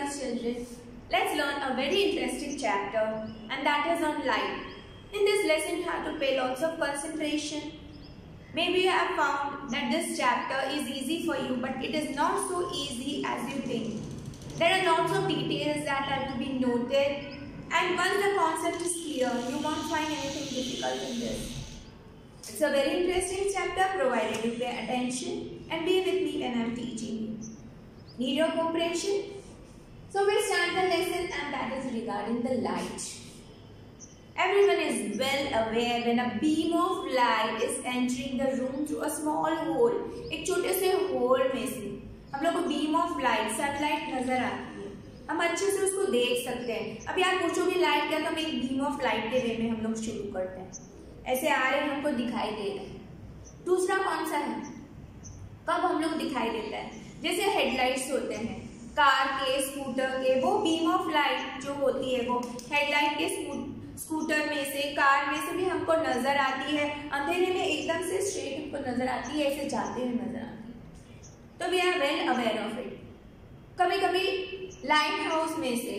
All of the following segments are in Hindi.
class children, let's learn a very interesting chapter, and that is on light. In this lesson you have to pay lots of concentration. Maybe you have found that this chapter is easy for you, but it is not so easy as you think. There are lots of details that have to be noted, and once the concept is clear, you won't find anything difficult in this. It's a very interesting chapter provided you pay attention and be with me when I am teaching you. Need your cooperation? So we'll start the lesson, and that is regarding the light. Everyone is well aware when a beam of light is entering the room through a small hole. एक छोटे से होल में से हम लोग को बीम ऑफ लाइट, सनलाइट नजर आती है. हम अच्छे से उसको देख सकते हैं. अभी आप पूछोगे लाइट क्या, तो हम एक बीम ऑफ लाइट के वे में हम लोग शुरू करते हैं. ऐसे आ रहे हमको दिखाई दे रहे हैं. दूसरा कौन सा है, कब हम लोग दिखाई देता है, जैसे हेडलाइट्स होते हैं कार के, स्कूटर के, वो बीम ऑफ लाइट जो होती है वो हेडलाइट के, स्कूटर में से, कार में से भी हमको नजर आती है. अंधेरे में एकदम से स्ट्रेट हमको नजर आती है, ऐसे जाते हुए नजर आती है. तो we are well aware of it. कभी कभी लाइट हाउस में से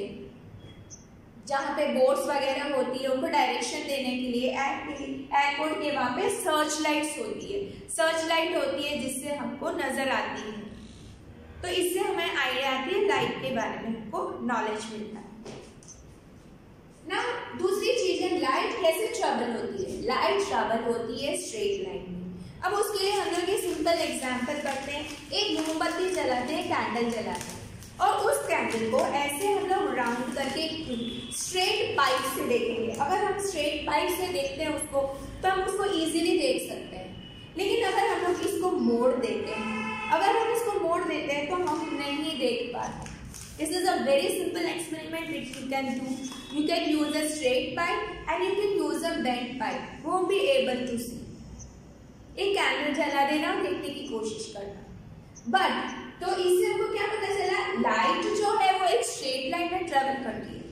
जहाँ पे बोट्स वगैरह होती है उनको डायरेक्शन देने के लिए एयरपोर्ट के वहाँ पे सर्च लाइट्स होती है. सर्च लाइट होती है जिससे हमको नजर आती है. तो इससे हमें आइडिया आती है लाइट के बारे में, हमको नॉलेज मिलता है ना. दूसरी चीज है लाइट कैसे ट्रेवल होती है. लाइट ट्रेवल होती है स्ट्रेट लाइन में. अब उसके लिए हम लोग ये सिंपल एग्जांपल करते हैं. एक मोमबत्ती जलाते हैं, कैंडल जलाते हैं, और उस कैंडल को ऐसे हम लोग राउंड करके स्ट्रेट पाइप से देखेंगे. अगर हम स्ट्रेट पाइप से देखते हैं उसको, तो हम उसको इजीली देख सकते हैं. लेकिन अगर हम लोग इसको मोड़ देते हैं, तो हम नहीं देख पाते. This is a very simple experiment which you can do. You can use a straight pipe and you can use a bent pipe. Won't be able to see. एक कैंडल जला देना और देखने की कोशिश करना. बट तो इससे हमको क्या पता चला, लाइट जो है वो एक स्ट्रेट लाइन में ट्रेवल करती है.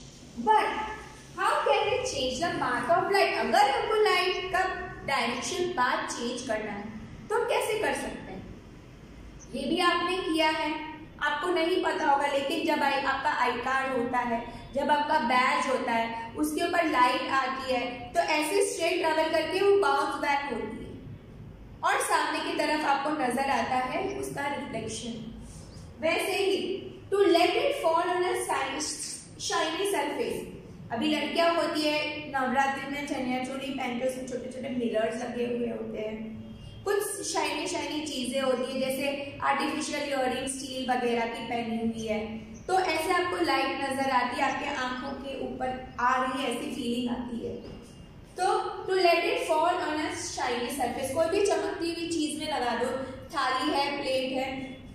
But how can it change the path of light. अगर हमको लाइट का डायरेक्शन पाथ चेंज करना है तो हम कैसे कर सकते हैं. ये भी आपने किया है, आपको नहीं पता होगा, लेकिन जब आपका आई कार्ड होता है, जब आपका बैज होता है, उसके ऊपर लाइट आती है, तो ऐसे स्ट्रेट ट्रेवल करके वो बाउंस बैक होती है और सामने की तरफ आपको नजर आता है उसका रिफ्लेक्शन. वैसे ही to let it fall on a shiny surface. अभी लड़कियां होती है, नवरात्रि में चनिया चोली पहनते, उसमें छोटे छोटे मिरर्स लगे हुए होते हैं, कुछ शाइनी चीजें होती है, जैसे आर्टिफिशियल इयररिंग स्टील वगैरह की पहनी हुई है. तो ऐसे आपको लाइट नजर आती है, आपके आंखों के ऊपर आ रही है, ऐसी फीलिंग आती है. तो to let it fall on a shiny surface. कोई भी चमकती हुई चीज में लगा दो, थाली है, प्लेट है,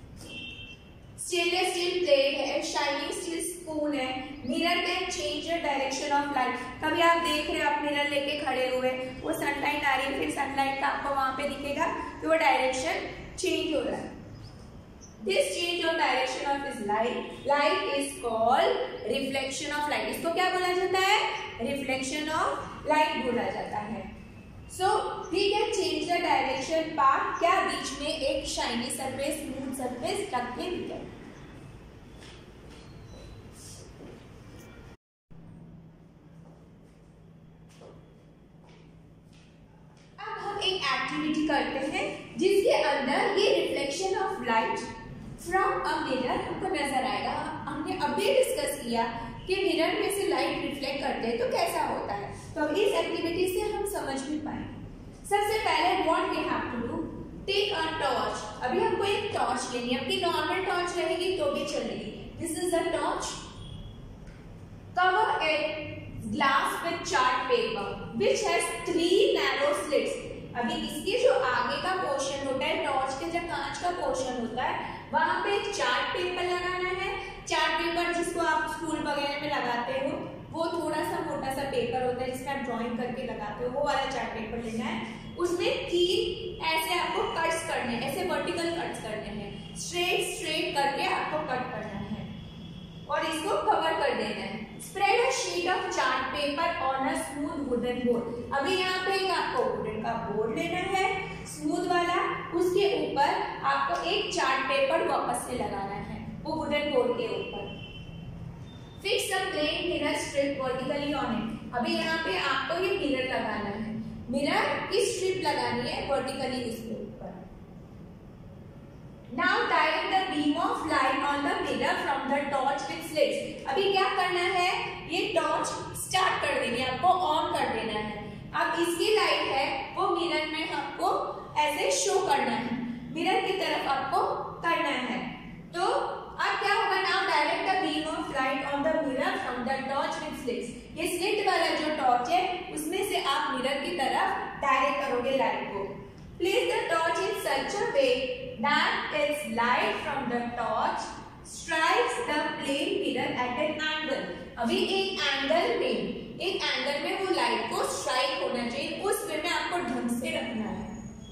स्टेनलेस स्टील प्लेट है, शाइनिंग स्टील स्पून है, mirror can change the direction of light. कभी आप देख रहे हो, आप मिरर लेके खड़े हुए, वो सनलाइट आ रही है, फिर सनलाइट का आपको वहां पे दिखेगा कि वो डायरेक्शन चेंज हो रहा है. This change of direction of is light is called reflection of light. इसको क्या बोला जाता है, रिफ्लेक्शन ऑफ लाइट बोला जाता है. So we can change the direction path. क्या, बीच में एक शाइनी सरफेस, स्मूथ सरफेस रख के भी क्या. अब हम एक एक्टिविटी करते हैं जिसके अंदर ये reflection of light from a mirror हमको नजर आएगा. हमने अभी डिस्कस किया कि मिरर में से लाइट रिफ्लेक्ट करते हैं तो कैसा होता है. तो इस एक्टिविटी से हम समझ भी पाएंगे. सबसे पहले what we have to do, take a torch. अभी हमको एक टॉर्च लेनी है. आपकी नॉर्मल टॉर्च रहेगी तो भी चलेगी. This is a torch. Cover it glass with chart paper which has 3 narrow slits. अभी इसके जो आगे का पोर्शन होता है, टॉर्च के जो कांच का पोर्शन होता है, वहां पे एक चार्ट पेपर लगाना है. चार्ट पेपर जिसको आप स्कूल वगैरह में लगाते हो, वो थोड़ा सा मोटा सा पेपर होता है जिसमें आप ड्राइंग करके लगाते हो, वो वाला चार्ट पेपर लेना है. उसमें 3 ऐसे आपको कट्स करने हैं, ऐसे वर्टिकल कट्स करने हैं, स्ट्रेट करके आपको कट करना है और इसको कवर कर देना है. Spread a sheet of chart paper on a smooth wooden board. अभी यहाँ पे एक आपको वुडन का बोर्ड लेना है, स्मूथ वाला. उसके ऊपर आपको एक चार्ट पेपर वापस से लगाना है, वो वुडन बोर्ड के ऊपर. Fix a plane mirror strip vertically on it. अभी यहाँ पे आपको ये मिरर लगाना है, मिरर की स्ट्रिप लगानी है वर्टिकली इसके ऊपर। Now direct the beam of light on the mirror from the torch with slits. अभी क्या करना है, ये टॉर्च स्टार्ट कर देनी है, आपको ऑन कर देना है। अब इसकी लाइट है वो मिरर में आपको ऐसे शो करना है, मिरर की तरफ आपको करना है। तो अब क्या होगा, now direct the beam of light on the mirror from the torch with slits. ये स्लिट वाला जो टॉर्च है उसमें से आप मिरर की तरफ डायरेक्ट करोगे लाइट को। Place the torch in such a way that its light from the torch strikes the plane mirror at an angle. अभी एक एंगल में वो लाइट को स्ट्राइक होना चाहिए, उस वे में आपको ढंग से रखना है।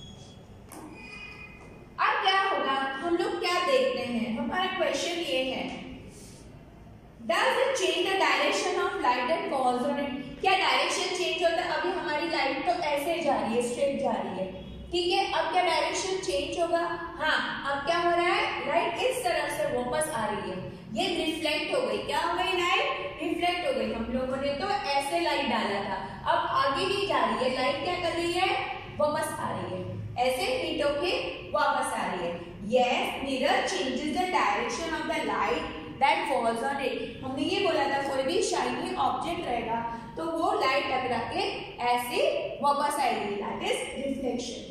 अब क्या होगा, हम लोग क्या देखते हैं, हमारा क्वेश्चन ये है, does it change the direction of light that falls on it. क्या डायरेक्शन चेंज होता है? अभी हमारी लाइट तो ऐसे जा रही है, स्ट्रेट जा रही है, ठीक है। अब क्या डायरेक्शन चेंज होगा? हाँ, अब क्या हो रहा है, लाइट इस तरह से वापस आ रही है, ये रिफ्लेक्ट हो गई। क्या हो गई, लाइट रिफ्लेक्ट हो गई। हम लोगों ने तो ऐसे लाइट डाला था, अब आगे नहीं जा रही है, लाइट क्या कर रही है, वापस आ रही है, ऐसे हीट होके वापस आ रही है। Yes, mirror changes the direction of the light that falls on it. हमने ये बोला था कोई भी शाइनी ऑब्जेक्ट रहेगा तो वो लाइट टकरा के ऐसे वापस आएगी, दैट इज रिफ्लेक्शन।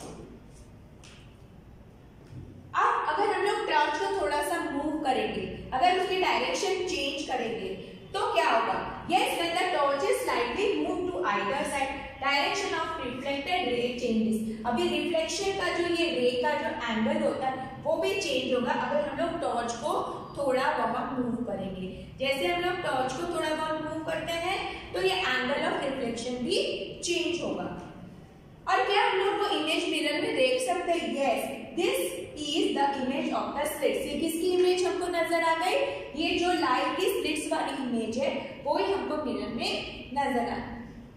अब अगर हम लोग टॉर्च को थोड़ा सा मूव करेंगे, अगर उसकी डायरेक्शन चेंज करेंगे तो क्या होगा, yes, when the torch is slightly move to either side direction of reflected ray changes. अभी रिफ्लेक्शन का जो ये रे का जो एंगल होता है वो भी चेंज होगा अगर हम लोग टॉर्च को थोड़ा बहुत मूव करेंगे। जैसे हम लोग टॉर्च को थोड़ा बहुत मूव करते हैं तो ये एंगल ऑफ रिफ्लेक्शन भी चेंज होगा। और क्या हम लोग वो इमेज मिरर में देख सकते हैं? Yes, this is the image of the slits. ये किसकी इमेज हमको नजर आ गई? ये जो लाइट की स्लिट्स वाली इमेज है वो ही हमको मिरर में नजर आ गई।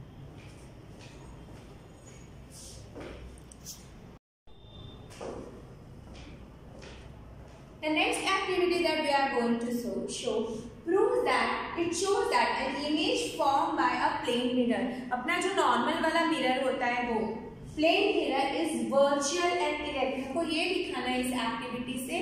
The next activity that we are going to show proves that it shows that an image formed by a plane mirror। अपना जो नॉर्मल वाला मिरर होता है वो plane mirror is virtual and erect. हमको ये दिखाना है इस एक्टिविटी से,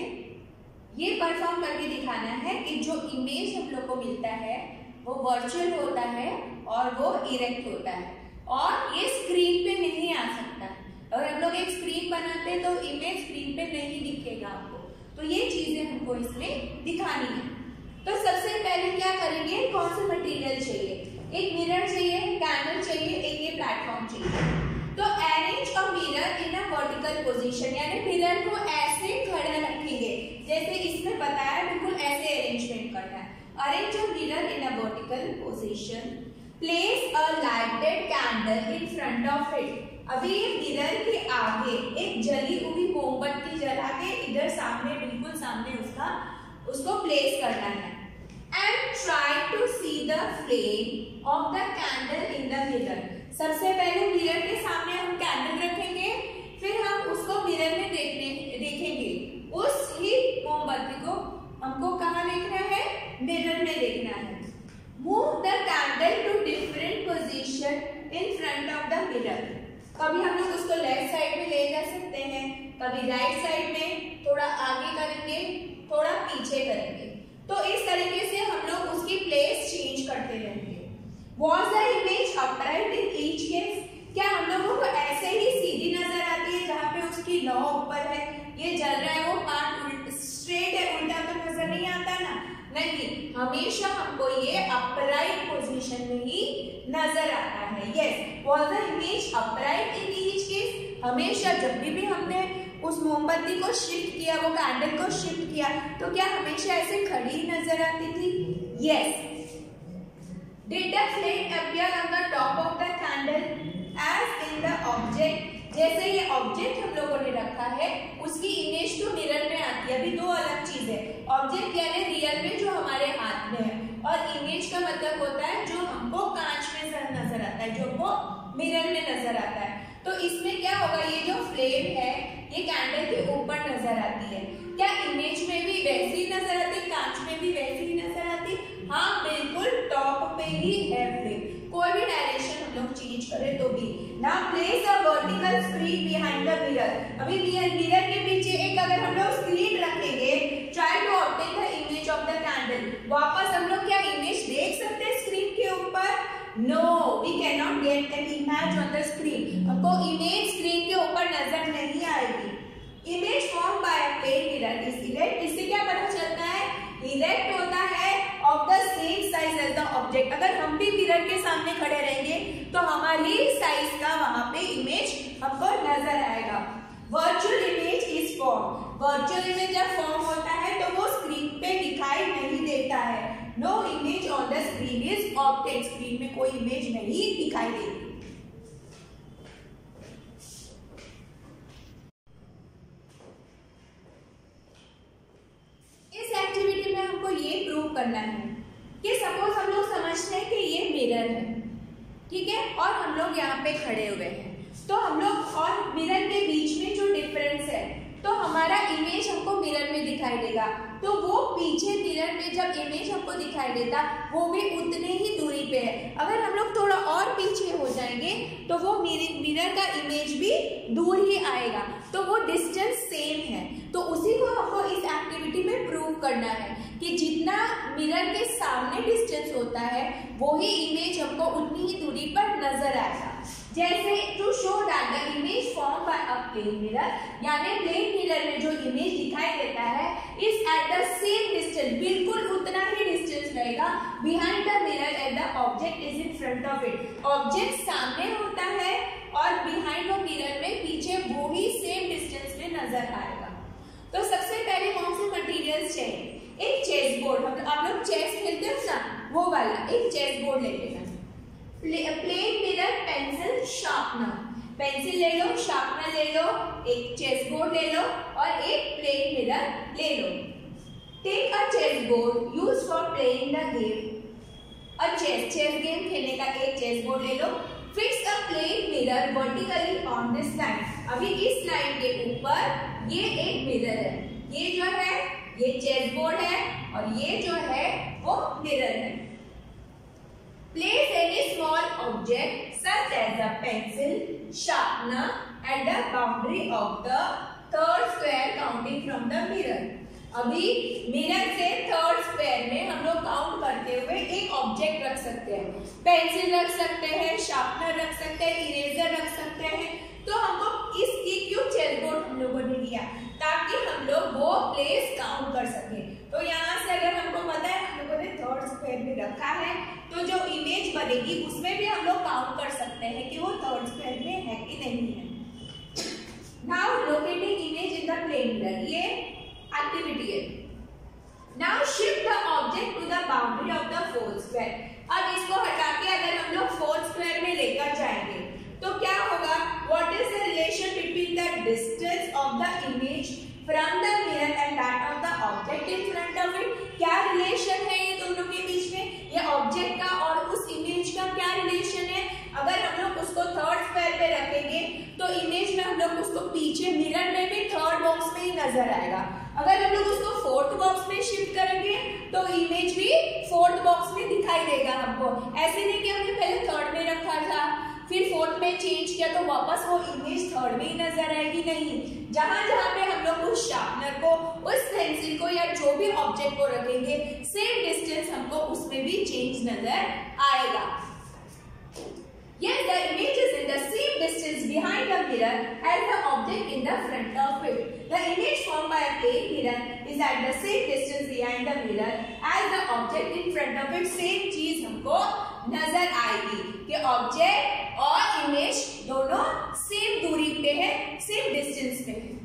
ये परफॉर्म करके दिखाना है कि जो इमेज हम लोग को मिलता है वो वर्चुअल होता है और वो इरेक्ट होता है और ये स्क्रीन पे नहीं आ सकता। अगर हम लोग एक स्क्रीन बनाते हैं तो इमेज स्क्रीन पे नहीं दिखेगा आपको, तो ये चीजें हमको इसमें दिखानी है। तो सबसे पहले क्या करेंगे, कौन सा मटेरियल चाहिए, एक मिरर चाहिए, कैंडल चाहिए, एक ये प्लेटफॉर्म चाहिए। तो arrange a mirror in a vertical position, यानी मिरर को ऐसे खड़ा रखेंगे जैसे इसमें बताया, बिल्कुल ऐसे अरेंजमेंट करना है। Arrange a mirror in a vertical position, place a lighted candle in front of it. अभी ये मिरर के आगे एक जली हुई मोमबत्ती जला के इधर सामने, बिल्कुल सामने उसको प्लेस करना है। And try to see the flame of the candle in the mirror. सबसे पहले मिरर के सामने हम कैंडल रखेंगे, फिर हम उसको मिरर में देखेंगे। उस ही मोमबत्ती को हमको कहाँ देखना है, मिरर में देखना है। Move the candle to different position in front of the mirror. कभी हम लोग उसको लेफ्ट साइड में ले जा सकते हैं, कभी राइट साइड में, थोड़ा आगे करेंगे, थोड़ा पीछे करेंगे। तो इस तरीके से हम लोग उसकी प्लेस चेंज करते रहेंगे। Was the image upright in each case? क्या हम लोगों को ऐसे ही सीधी नजर आती है जहाँ पे उसकी लौ ऊपर है, ये जल रहा है, वो पार्ट स्ट्रेट है, उल्टा तो नजर नहीं आता ना? नहीं, हमेशा हमको ये अपराइट पोजीशन में ही नजर आता है। Yes, was the image upright in each case? हमेशा जब भी हमने उस मोमबत्ती को शिफ्ट किया, वो कैंडल को शिफ्ट किया, तो क्या हमेशा ऐसे खड़ी नजर आती थी? Yes. Did the flame appear on the top of the candle as in the object? जैसे ये ऑब्जेक्ट हम लोगों ने रखा है उसकी इमेज तो मिरर में आती है। अभी दो अलग चीज है, ऑब्जेक्ट यानी रियल में जो हमारे हाथ में है, और इमेज का मतलब होता है जो हमको कांच में नजर आता है, जो हमको मिरर में नजर आता है। तो इसमें क्या होगा, ये जो फ्लेम है ये कैंडल के ऊपर नजर आती है। क्या इमेज में भी वैसी ही नजर आती है, कांच में भी वैसी ही नजर आती है? हाँ बिल्कुल, टॉप पे ही है फ्लिप, कोई भी डायरेक्शन हम लोग चेंज करें तो भी। Now place a vertical screen behind the mirror. अभी मिरर के पीछे एक अगर हम लोग स्क्रीन रखेंगे, try to obtain the image of the candle, वापस हम लोग क्या इमेज देख सकते हैं स्क्रीन के ऊपर? No, we can not get an image on the screen. हमको इमेज स्क्रीन के ऊपर नजर नहीं आएगी। Image form by a plane mirror is erect. इससे क्या पता चलता है? इरेक्ट होता है of the same size as the object. अगर हम भी मिरर के सामने खड़े रहेंगे तो हमारी साइज का वहां पे इमेज हमको नजर आएगा। Virtual image is form. Virtual image जब फॉर्म होता है तो वो स्क्रीन पे दिखाई नहीं देता है। No image on the screen is obtain. Screen में कोई इमेज नहीं दिखाई देती। इस एक्टिविटी में हमको ये प्रूव करना है कि सपोज हम लोग समझते हैं कि ये मिरर है, ठीक है, और हम लोग यहाँ पे खड़े हुए हैं, तो हम लोग और मिरर के बीच में जो डिफरेंस है, तो हमारा इमेज हमको मिरर में दिखाई देगा, तो वो पीछे मिरर में जब इमेज हमको दिखाई देता वो भी उतने ही दूरी पे है। अगर हम लोग थोड़ा और पीछे हो जाएंगे तो वो मिरर का इमेज भी दूर ही आएगा, तो वो डिस्टेंस सेम है। तो उसी को हमको इस एक्टिविटी में प्रूव करना है कि जितना मिरर के सामने डिस्टेंस होता है वही इमेज हमको उतनी ही दूरी पर नजर आएगा। जैसे to show that the image form by a plane mirror, यानी प्लेन मिरर में जो इमेज दिखाई देता है is at the same distance, बिल्कुल उतना ही डिस्टेंस रहेगा behind the mirror at the object is in front of it. Object सामने होता है और बिहाइंड वो मिरर में पीछे वो ही सेम डिस्टेंस में नजर आएगा। तो सबसे पहले कौन से मटेरियल्स चाहिए? एक चेस बोर्ड, आप लोग चेस खेलते हो ना, वो वाला एक चेस बोर्ड ले लेना। Plane mirror, pencil, sharpener, pencil ले लो, शार्पनर ले लो, एक चेस बोर्ड ले लो और एक प्लेन मिरर ले लो। Take a chess board use for playing the game. A chess game खेलने का एक चेस बोर्ड ले लो। Fix a plane mirror vertically on this line. अभी इस लाइन के ऊपर ये एक मिरर है, ये जो है ये चेस बोर्ड है और ये जो है वो मिरर है। Place any small object such as a pencil, sharpener at the boundary of the third square counting from the mirror. अभी मिरर से थर्ड स्क्वायर में हम लोग काउंट करते हुए एक ऑब्जेक्ट रख सकते हैं। पेंसिल रख सकते हैं, शार्पनर रख सकते हैं, इरेजर रख सकते हैं। तो हमको इसकी क्यों चेस बोर्ड हम लोगों ने लिया? ताकि हम लोग वो प्लेस काउंट कर सके। तो यहाँ से अगर हमको पता है हम लोगों ने थर्ड स्क्वायर में रखा है तो जो इमेज बनेगी उसमें भी हम लोग काउंट कर सकते हैं कि वो थर्ड स्क्वायर में है कि नहीं है। Now locating image in the plane mirror, ये एक्टिविटी है। Now shift the object to the boundary of the fourth square. अब इसको हटा के अगर हम लोग फोर्थ स्क्वायर में लेकर जाएंगे तो क्या होगा? What is the relation between the distance of the image from the mirror and that of the object in front of it? क्या रिलेशन है ये दोनों के बीच में? ये ऑब्जेक्ट का और उस इमेज का क्या रिलेशन है? अगर हम लोग उसको थर्ड स्क्वायर पे रखेंगे तो इमेज में हम लोग उसको पीछे मिरर में भी थर्ड बॉक्स में ही नजर आएगा। अगर हम लोग उसको फोर्थ बॉक्स में शिफ्ट करेंगे तो इमेज भी फोर्थ बॉक्स में दिखाई देगा हमको। ऐसे नहीं कि हमने पहले थर्ड में रखा था फिर फोर्थ में चेंज किया तो वापस वो इमेज थर्ड में ही नजर आएगी, नहीं। जहां जहां पे हम लोग उस शार्पनर को, उस पेंसिल को या जो भी ऑब्जेक्ट को रखेंगे सेम डिस्टेंस हमको उसमें भी चेंज नजर आएगा। Yes, the image is in the same distance behind the mirror as the object in the front of it. The image formed by a plane mirror is at the same distance behind the mirror as the object in front of it. Same चीज हमको नजर आएगी कि ऑब्जेक्ट और इमेज दोनों सेम दूरी पे है, सेम डिस्टेंस पे है।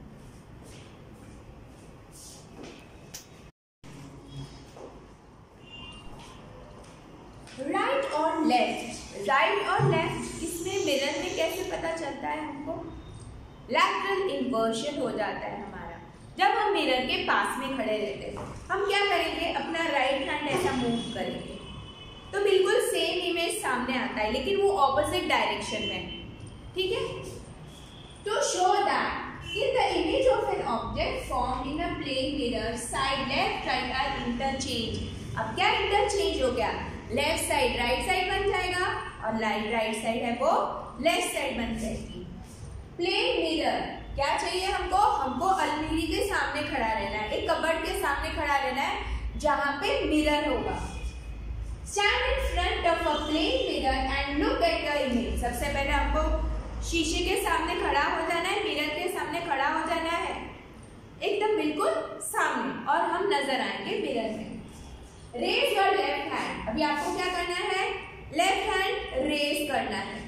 राइट और लेफ्ट, राइट और लेफ्ट इसमें मिरर में कैसे पता चलता है हमको? लैटरल इन्वर्जन हो जाता है हमारा। जब हम मिरर के पास में खड़े रहते हैं हम क्या करेंगे? अपना राइट हैंड ऐसा मूव करेंगे तो बिल्कुल सेम इमेज सामने आता है लेकिन वो ऑपोजिट डायरेक्शन में, ठीक है। To show that in the image of an object formed in a plane mirror side left right are interchange. अब क्या इंटरचेंज हो गया, लेफ्ट साइड राइट साइड बन जाएगा और राइट साइड है वो लेफ्ट साइड बन जाएगी। प्लेन मिरर, क्या चाहिए हमको, हमको अलमीरी के सामने खड़ा रहना है, एक कबर्ड के सामने खड़ा रहना है जहां पे मिरर होगा। Stand in front of a plain mirror and look at your image। सबसे पहले हमको शीशे के सामने खड़ा हो जाना है, मिरर के सामने खड़ा हो जाना है, एकदम बिल्कुल सामने, और हम नजर आएंगे मिरर में। रेज योर लेफ्ट हैंड, अभी आपको क्या करना है, लेफ्ट हैंड रेज करना है।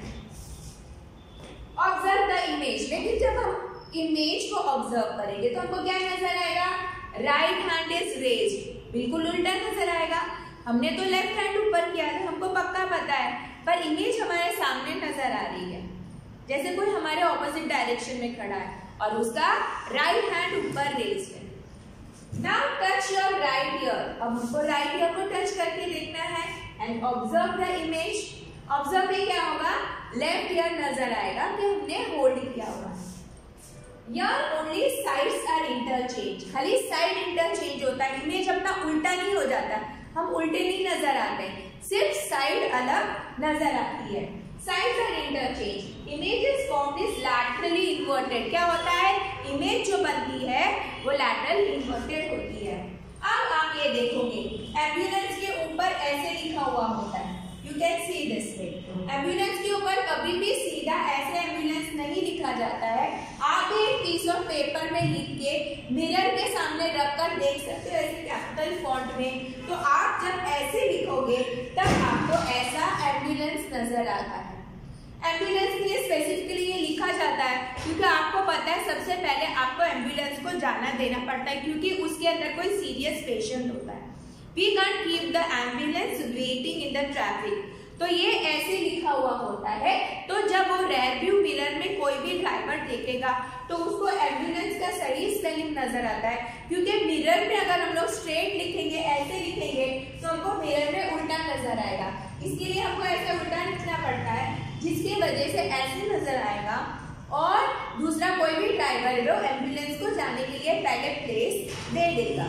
ऑब्जर्व द इमेज, लेकिन जब हम इमेज को ऑब्जर्व करेंगे तो हमको क्या नजर आएगा, राइट हैंड इज रेज, बिल्कुल उल्टा नजर आएगा। हमने तो लेफ्ट हैंड ऊपर किया था, हमको पक्का पता है, पर इमेज हमारे सामने नजर आ रही है, जैसे कोई हमारे ऑपोजिट डायरेक्शन में खड़ा है और उसका राइट हैंड ऊपर रेज है। Now touch your right ear, अब हमको राइट ईयर को टच करके देखना है and observe the image. Observe में क्या होगा, लेफ्ट ईयर नजर आएगा कि हमने होल्ड किया हुआ है। Here only sides are interchange, खाली साइड इंटरचेंज होता है, इमेज अपना उल्टा नहीं हो जाता, हम उल्टे नहीं नजर आते, सिर्फ साइड अलग नजर आती है। Sides are interchange, image is formed is laterally inverted, क्या होता है, इमेज जो बनती है वो लैटरल इन्वर्टेड होती है। अब आप ये देखोगे एम्बुलेंस के ऊपर ऐसे लिखा हुआ होता है, you can see this way. Ambulance के ऊपर कभी भी सीधा ऐसे एम्बुलेंस नहीं लिखा जाता है, आप एक पीस ऑफ पेपर में लिख के मिरर के सामने रखकर देख सकते हो ऐसे कैपिटल फॉन्ट में, तो आप जब ऐसे लिखोगे तब आपको ऐसा एम्बुलेंस नजर आता है। एम्बुलेंस के लिए स्पेसिफिकली ये लिखा जाता है क्योंकि आपको पता है सबसे पहले आपको एम्बुलेंस को जाना देना पड़ता है, क्योंकि उसके अंदर कोई सीरियस पेशेंट होता है। We can't keep the ambulance waiting in the traffic, तो ये ऐसे लिखा हुआ होता है। तो जब वो रेयर व्यू मिरर में कोई भी ड्राइवर देखेगा तो उसको एम्बुलेंस का सही स्पेलिंग नजर आता है, क्योंकि मिरर में अगर हम लोग स्ट्रेट लिखेंगे, ऐसे लिखेंगे, तो हमको मिरर में उल्टा नजर आएगा, इसके लिए हमको ऐसे उल्टा लिखना पड़ता है, जिसकी वजह से ऐसे नजर आएगा और दूसरा कोई भी ड्राइवर है एम्बुलेंस को जाने के लिए पहले प्लेस दे देगा।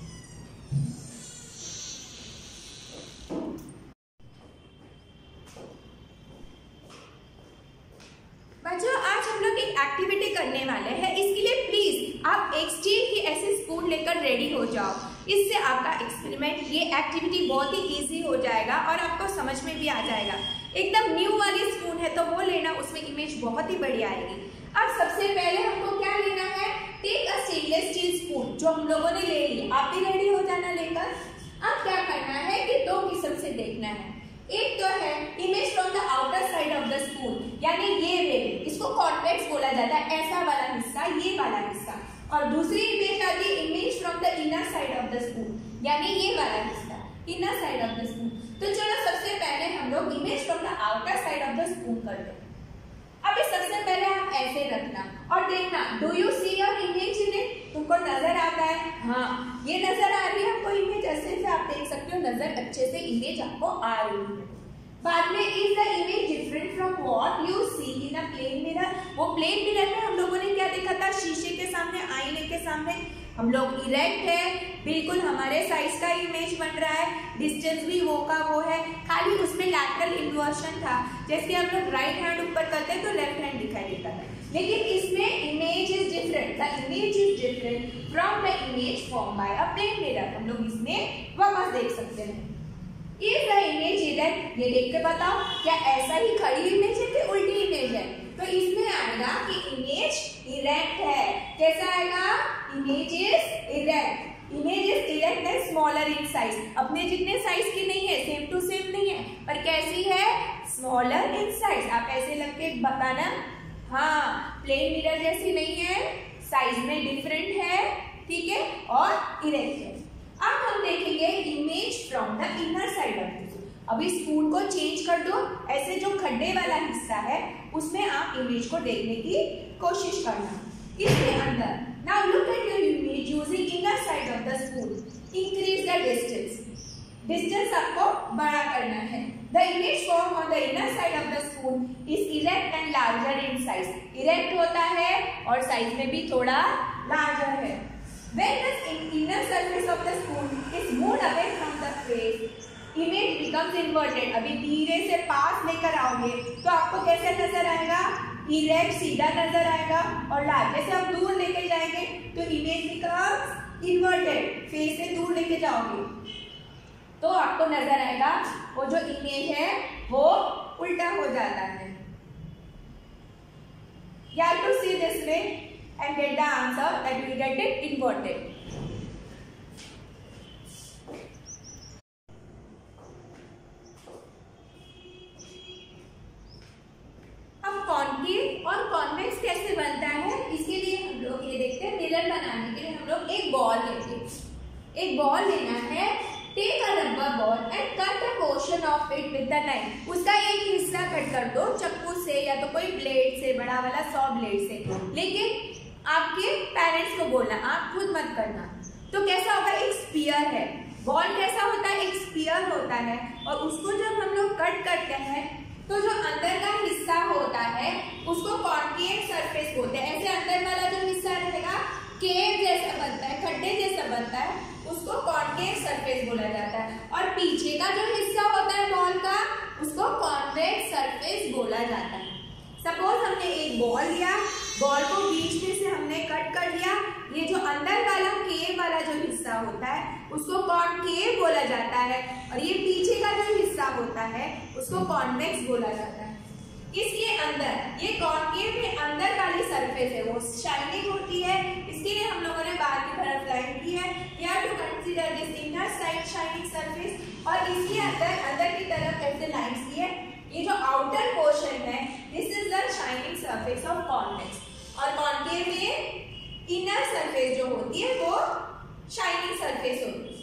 बच्चों, आज हम लोग एक एक्टिविटी करने वाले हैं, इसके लिए प्लीज आप एक स्टील की ऐसी स्पून लेकर रेडी हो जाओ। इससे आपका एक्सपेरिमेंट, ये एक्टिविटी बहुत ही इजी हो जाएगा और आपको समझ में भी आ जाएगा। एकदम न्यू वाली स्पून है तो वो लेना, उसमें इमेज बहुत ही बढ़िया आएगी। अब सबसे पहले हमको क्या लेना है, take a stainless steel spoon, जो हम लोगों ने ले ली, आप भी रेडी हो जाना लेकर। अब क्या करना है कि दो किस्म से देखना है, एक तो है image from the outer side of the spoon, यानी ये रे, इसको कॉन्वेक्स बोला जाता है, ऐसा वाला हिस्सा, ये वाला हिस्सा, और दूसरी इमेज आती है image from the inner side of the spoon, यानी ये वाला हिस्सा, inner side of the spoon. तो चलो सबसे पहले हम लोग image from the outer side of the spoon करते हैं। अभी सबसे पहले आप ऐसे रखना और देखना, do you see your image in it, तुमको नजर आता है, हाँ ये नजर आ रही है हमको इमेज, ऐसे से आप देख सकते हो नजर अच्छे से इमेज आपको आ रही है। बाद में is the image different from what you see in a plane mirror, वो प्लेन मिरर में हम लोगों ने क्या देखा था, शीशे के सामने, आईने के सामने हम लोग इरेक्ट है, बिल्कुल हमारे साइज का इमेज बन रहा है, डिस्टेंस भी वो का वो है, खाली उसमें लैटरल इन्वर्शन था, जैसे हम लोग राइट हैंड ऊपर करते हैं तो लेफ्ट हैंड दिखाई देता है, लेकिन इसमें image is different, the image is different from the image form by a plane mirror. हम लोग इसमें वापस देख सकते हैं, इज द इमेज इरेक्ट, ये देख के बताओ क्या ऐसा ही खड़ी इमेज है कि उल्टी इमेज है, तो इसमें आएगा कि इमेज इरेक्ट है। कैसा आएगा, image is erect, image is erect है, स्मॉलर इन साइज, अपने जितने साइज की नहीं है, सेम टू सेम नहीं है, पर कैसी है, स्मॉलर इन साइज। आप ऐसे लग के बताना, हाँ प्लेन मिरर जैसी नहीं है, साइज में डिफरेंट है, ठीक है, और इरेक्ट है। अब हम देखेंगे image from the inner side of this, अभी स्पून को चेंज कर दो, ऐसे जो खड्डे वाला हिस्सा है उसमें आप इमेज को देखने की कोशिश करना, इसके अंदर। Now look at your image using inner side of the spoon, increase the distance, distance आपको बड़ा करना है। The image form on the inner side of the spoon is erect and larger in size, erect होता है और साइज में भी थोड़ा लार्जर है। When the inner surface of the spoon is moved away from the surface, image becomes inverted. अभी धीरे से पास लेकर आओगे तो आपको कैसे नजर आएगा? इरेक्ट सीधा नजर आएगा और लार्ज। जैसे आप दूर लेके जाएंगे तो इमेज becomes inverted, फेस से दूर लेके जाओगे तो आपको नजर आएगा वो जो इमेज है वो उल्टा हो जाता है। You have to see this way and get the answer that you will get it inverted. अब कॉन्केव और कॉन्वेक्स कैसे बनता है इसके लिए हम लोग ये देखते हैं। मिरर बनाने के लिए हम लोग एक बॉल लेंगे। एक बॉल लेना है, take a rubber ball and cut a portion of it with the knife. उसका एक हिस्सा कट कर दो चाकू से या तो कोई ब्लेड से, बड़ा वाला 100 ब्लेड से। लेकिन आपके पेरेंट्स को बोलना, आप खुद मत करना। तो कैसा होगा? एक स्फीयर है। बॉल कैसा होता है? एक स्फीयर होता है और उसको जब हम लोग कट करते हैं तो जो अंदर का हिस्सा होता है उसको कॉन्केव सरफेस बोलते हैं। ऐसे अंदर वाला जो हिस्सा रहेगा केव जैसा बनता है, खड्डे जैसा बनता है, उसको कॉन्केव सरफेस बोला जाता है। और पीछे का जो हिस्सा होता है बॉल का उसको कॉन्वेक्स सरफेस बोला जाता है। सपोज हमने एक बॉल लिया, बॉल को बीच में से हमने कट कर दिया। ये जो अंदर वाला केव वाला जो हिस्सा होता है उसको कॉन्केव बोला जाता है और ये पीछे का जो हिस्सा होता है उसको कॉन्वेक्स बोला जाता है। इसके अंदर ये कॉन्केव में अंदर वाली सरफेस है वो शाइनिंग होती है, इसके लिए हम लोगों ने बाहर की तरफ लाइन की है। You have to consider this inner side shining surface और इसके अंदर की तरफ ऐसे लाइंस की है। ये जो आउटर पोर्शन है this is the shining surface of convex और कॉन्केव में इनर सरफेस जो होती है वो शाइनिंग सरफेस होती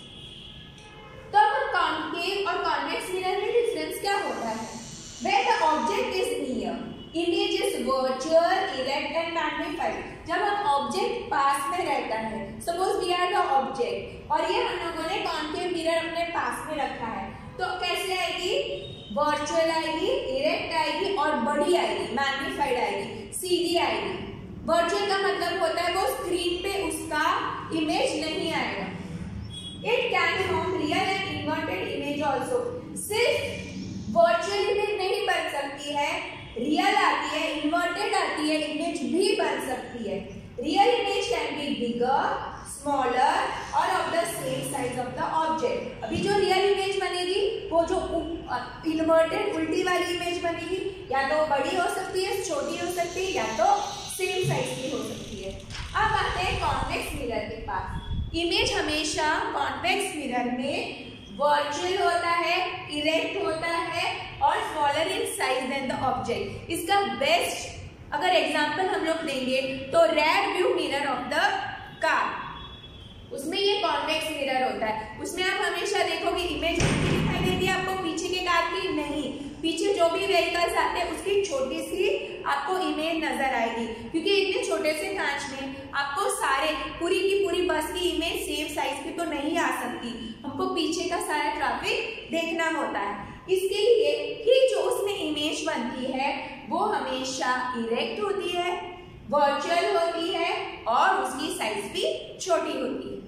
है। तो अब कॉन्केव और कॉन्वेक्स मिरर में डिफरेंस क्या होता है? Where the object is near, image is virtual, erect and magnified. जब हम ऑब्जेक्ट पास में रहता है, suppose we are the object और ये हम लोगों ने कॉन्केव मिरर अपने पास में रखा है, तो कैसे आएगी? वर्चुअल आएगी, इरेक्ट आएगी और बड़ी आएगी, मैग्नीफाइड आएगी, सीधी आएगी। वर्चुअल का मतलब होता है वो स्क्रीन पे उसका इमेज नहीं आएगा। It can form real and inverted image also. सिर्फ वर्चुअल इमेज नहीं बन सकती है, रियल आती है, इन्वर्टेड आती है, इमेज भी बन सकती है। Real image can be bigger, smaller और of the same size of the object. अभी जो रियल इमेज बनेगी वो जो इन्वर्टेड उल्टी वाली इमेज बनेगी या तो बड़ी हो सकती है, छोटी हो सकती है या तो सेम साइज की हो सकती है। अब आते हैं कॉन्वेक्स मिरर के पास। इमेज हमेशा कॉन्वेक्स मिरर में वर्चुअल होता है, इरेक्ट होता है और smaller in size than the object. इसका बेस्ट अगर एग्जांपल हम लोग देंगे तो rear view mirror of the car, उसमें ये कॉन्वेक्स मिरर होता है। उसमें आप हमेशा देखोगे इमेज दिखाई देती है आपको पीछे के कार की, नहीं, पीछे जो भी व्हीकल्स आते हैं उसकी छोटी सी आपको इमेज नजर आएगी, क्योंकि इतने छोटे से कांच में आपको सारे पूरी की पूरी बस की इमेज सेम साइज की तो नहीं आ सकती, हमको पीछे का सारा ट्रैफिक देखना होता है। इसके लिए ही जो उसमें इमेज बनती है वो हमेशा इरेक्ट होती है, वर्चुअल होती है और उसकी साइज भी छोटी होती है।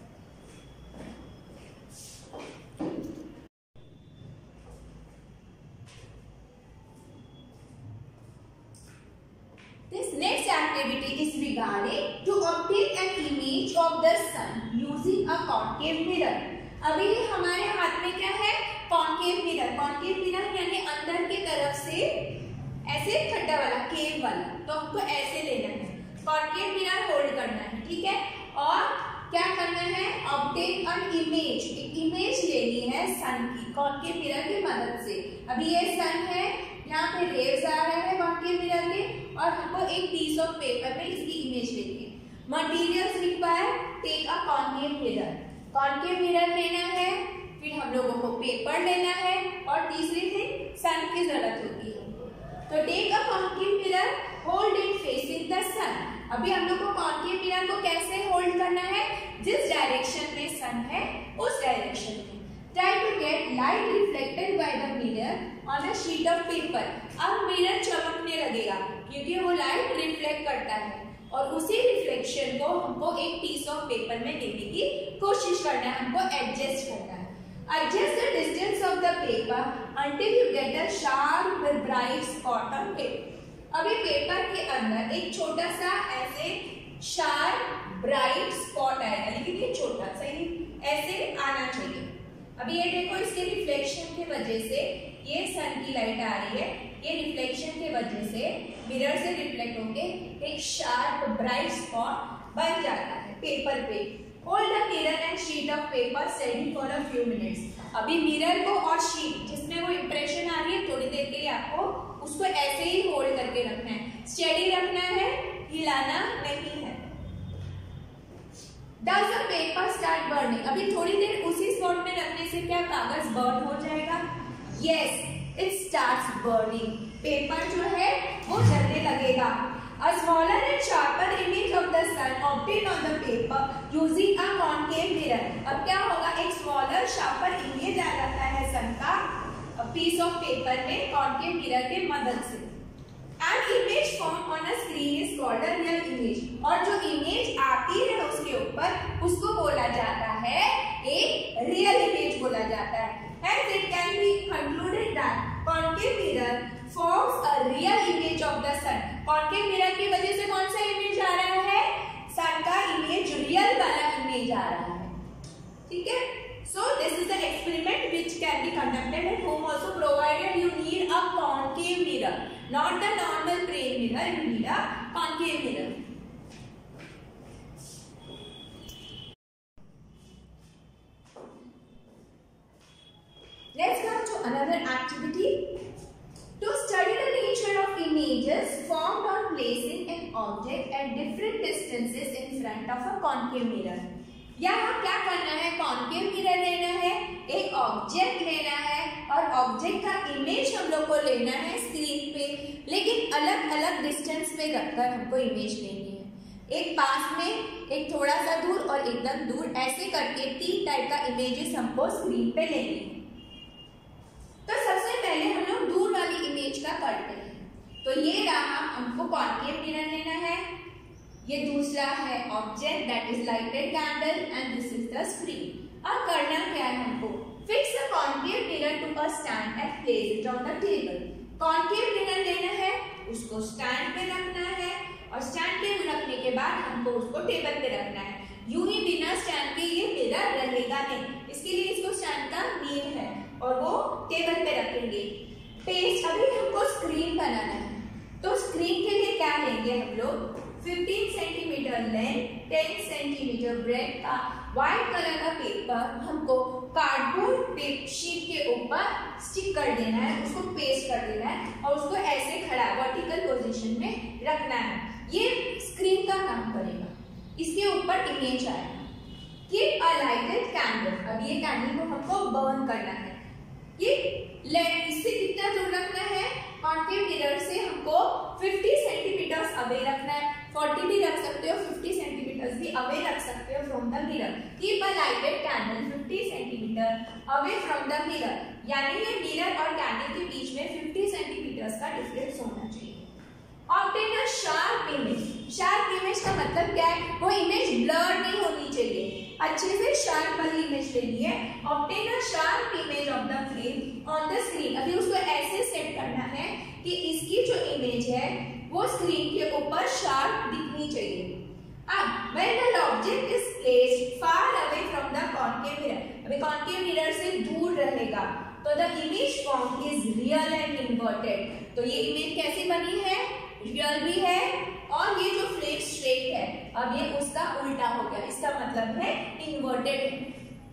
This next activity is regarding to obtain an image of the sun using a concave mirror. अभी हमारे हाथ में क्या है? Concave mirror. कॉन्केव मिरर यानी अंदर की तरफ से ऐसे खड्डा वाला, केव वाला, तो हमको ऐसे लेना है। कॉन्केव मिरर होल्ड करना है, ठीक है। और क्या करना है? ऑब्टेन एन इमेज, एक इमेज लेनी है सन की कॉन्केव मिरर की मदद से। अभी ये सन है, यहाँ पे रेज आ रहे हैं कॉन्केव मिरर के और हमको एक पीस ऑफ पेपर में इसकी इमेज लेनी है। Materials require, take a concave mirror. Concave mirror लेना है, फिर हम लोगों को पेपर लेना है और तीसरी थिंग सन की जरूरत होती है। तो take a concave mirror, hold it facing the sun. अभी हम लोग को कॉन्केव मिरर को कैसे होल्ड करना है? जिस डायरेक्शन में सन है उस डायरेक्शन में। Try to get light reflected by the mirror on a sheet of paper. अब मिरर चमकने लगेगा क्योंकि वो लाइट रिफ्लेक्ट करता है और उसी रिफ्लेक्शन को हमको एक पीस ऑफ पेपर में लेने की कोशिश करना है, हमको एडजस्ट करना है। Adjust the distance of the paper until you get a sharp bright spot on paper. अभी पेपर के अंदर एक छोटा सा ऐसे शार्प ब्राइट स्पॉट आएगा, लेकिन ये छोटा सा ही ऐसे आना चाहिए। अभी ये देखो, इसके रिफ्लेक्शन की वजह से ये सन की लाइट आ रही है, ये रिफ्लेक्शन की वजह से मिरर से रिफ्लेक्ट होके एक शार्प ब्राइट स्पॉट बन जाता है पेपर पे। Hold the mirror and sheet of paper steady for a few minutes. अभी मिरर को और शीट जिसमें वो इंप्रेशन आ रही है, थोड़ी देर के लिए आपको उसको ऐसे ही होल्ड करके रखना है, स्टेडी रखना है, हिलाना नहीं है। Does the paper start burning? अभी थोड़ी देर उसी स्पॉट में रखने से क्या कागज बर्न हो जाएगा? Yes, it starts burning. Paper जो है वो जलने लगेगा। A smaller and sharper image of the sun obtained on the paper using a concave mirror. अब क्या होगा, एक smaller sharper image आ जाता है सन का piece of paper में concave mirror के मदद से। An image formed on a screen is called a real image. और जो image आती है उसके ऊपर उसको बोला जाता है एक real image बोला जाता है। Hence it can be concluded that concave mirror forms a real image of the sun. concave mirror की वजह से कौन सा image आ रहा है? sun का image real वाला image आ रहा है। ठीक है? So this is the experiment which can be conducted at home also, provided you need a concave mirror, not the normal plane mirror. You need a concave mirror. Let's come to another activity. To study the nature of images formed on placing an object at different distances in front of a concave mirror. यहाँ क्या करना है, कॉन्केव मिरर लेना है, एक ऑब्जेक्ट लेना है और ऑब्जेक्ट का इमेज हम लोग को लेना है स्क्रीन पे, लेकिन अलग अलग डिस्टेंस पे रखकर हमको इमेज लेनी है। एक पास में, एक थोड़ा सा दूर और एकदम दूर, ऐसे करके 3 टाइप का इमेजेस हमको स्क्रीन पे लेनी है। तो सबसे पहले हम लोग दूर वाली इमेज का करते हैं। तो ये रहा, हमको कॉन्केव मिरर लेना है, ये दूसरा है object that is lighted candle and this is the screen. अब करना क्या है हमको, fix a concave mirror to a stand and place it on the table. Concave mirror लेना है, उसको स्टैंड पे रखना है और स्टैंड पे रखने के बाद हमको उसको टेबल पे रखना है। यूं ही बिना स्टैंड पे ये मिरर रहेगा नहीं, इसके लिए इसको स्टैंड का नीड है और वो टेबल पे रखेंगे। पेज, अभी हमको स्क्रीन बनाना है, तो स्क्रीन के लिए क्या लेंगे हम लोग, 15 सेंटीमीटर लेंथ, 10 सेंटीमीटर ब्रेड का व्हाइट कलर का पेपर हमको कार्डबोर्ड शीट के ऊपर स्टिक कर देना है, उसको पेस्ट कर देना है और उसको ऐसे खड़ा वर्टिकल पोजीशन में रखना है। ये स्क्रीन का काम करेगा, इसके ऊपर इमेज आएगा। कीप अ लाइटेड कैंडल, अब ये कैंडल को हमको बर्न करना है। ये इससे कितना दूर रखना है, कॉन्केव मिरर से हमको 50 सेंटीमीटर अवे रखना है। 40 भी रख सकते हो, 50 सेंटीमीटर भी अवे रख सकते हो from the mirror. Keep a lighted candle 50 centimetre away from the mirror, यानी ये मिरर और कैंडल के बीच में 50 सेंटीमीटर का डिफरेंस होना चाहिए। Obtain a sharp image, sharp image का मतलब क्या है, वो इमेज ब्लर नहीं होनी चाहिए, अच्छे से शार्प वाली इमेज लेनी है। Obtain a sharp image of the frame on the screen, अभी उसको ऐसे सेट करना है कि इसकी जो इमेज है वो स्क्रीन के ऊपर शार्प दिखनी चाहिए। अब when the object is placed far away from the concave mirror, अभी concave mirror से दूर रहेगा तो the image formed is real and inverted। तो ये इमेज कैसी बनी है, रियल भी है और ये जो फ्रेम स्ट्रेट है, अब ये उसका उल्टा हो गया, इसका मतलब है इन्वर्टेड है।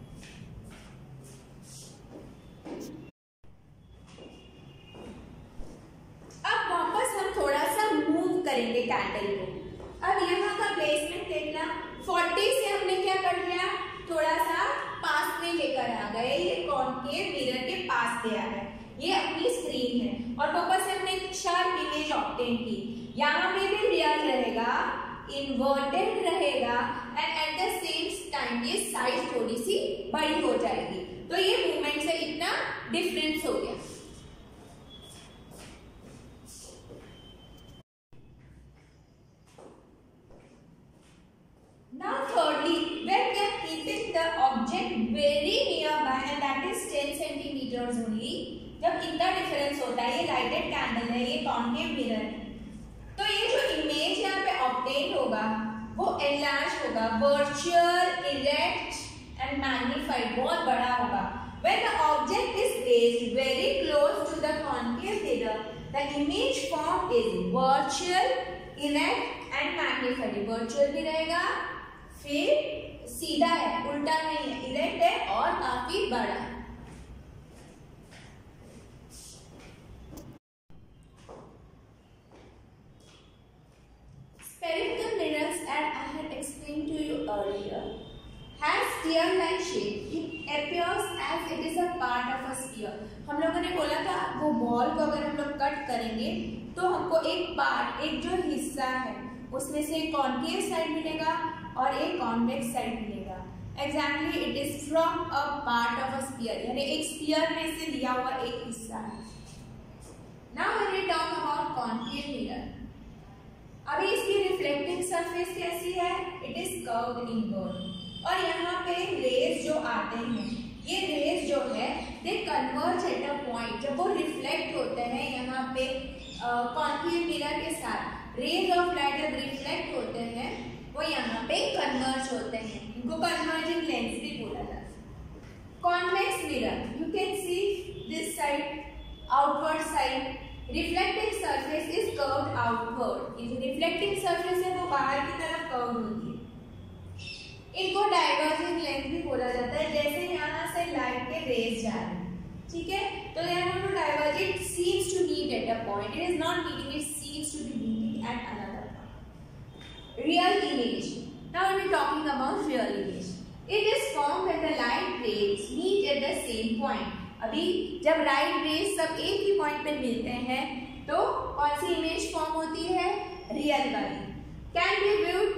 अब वापस हम थोड़ा सा मूव करेंगे कैंडल को। अब यहाँ का प्लेसमेंट देखना, 40 से हमने क्या कर लिया, थोड़ा सा पास में लेकर आ गए, ये कॉन्केव मिरर के पास ले आ गए, ये अपनी स्क्रीन है और वापस से हमने एक शार्प इमेज ऑब्टेन की। यहाँ पे भी रियल रहेगा, इन्वर्टेड रहेगा and at the same time ये साइज थोड़ी सी बड़ी हो जाएगी, तो ये मूवमेंट से इतना डिफरेंस हो गया। Now thirdly, when we are keeping the object very nearby and that is होता है, ये लाइटेड कैंडल है, ये कॉन्केव मिरर है, तो ये जो इमेज यहाँ पे ऑब्टेन होगा वो एनलार्ज होगा, वर्चुअल, इरेक्ट एंड मैग्नीफाइड, बहुत बड़ा होगा। When the object is placed very close to the concave mirror, the image form is virtual, erect and magnified. Virtual भी रहेगा, फिर सीधा है, उल्टा नहीं है, इरेक्ट है और काफी बड़ा है। Spherical mirrors, as I had explained to you earlier, has sphere-like shape. It appears as it is a part of a sphere. हम लोगों ने बोला था वो बॉल को अगर हम लोग कट करेंगे तो हमको एक पार्ट, एक जो हिस्सा है उसमें से एक कॉन्केव साइड मिलेगा और एक कॉन्वेक्स साइड मिलेगा। Exactly, it is from a part of a sphere, यानी एक स्फीयर में से लिया हुआ एक हिस्सा है। Now when we talk about concave mirror, अभी इसकी रिफ्लेक्टिंग सरफेस कैसी है? इट इज कर्व्ड इनवर्ड, और यहाँ पे रेज जो आते हैं, ये रेज जो है they converge at a point, जब वो रिफ्लेक्ट होते हैं यहाँ पे कॉन्केव मिरर के साथ, रेज ऑफ लाइट जब रिफ्लेक्ट होते हैं वो यहाँ पे कन्वर्ज होते हैं, इनको कन्वर्जिंग लेंस भी बोला जाता है। Convex mirror, you can see this side, outward side, reflecting surface is curved outward, ये जो रिफ्लेक्टिंग सरफेस है वो बाहर की तरफ कर्व होती है। इनको डाइवर्जिंग लेंस भी बोला जाता है, जैसे यहाँ से लाइट के रेज जा रहे हैं, ठीक है, तो they are going to diverge. It seems to meet at a point. It is not meeting. It seems to be meeting at another point. Real image. Now we are talking about real image. It is formed when the light rays meet at the same point. अभी जब लाइट रेज सब एक ही पॉइंट पे मिलते हैं तो कौन सी इमेज फॉर्म होती है? रियल वाली। Can be viewed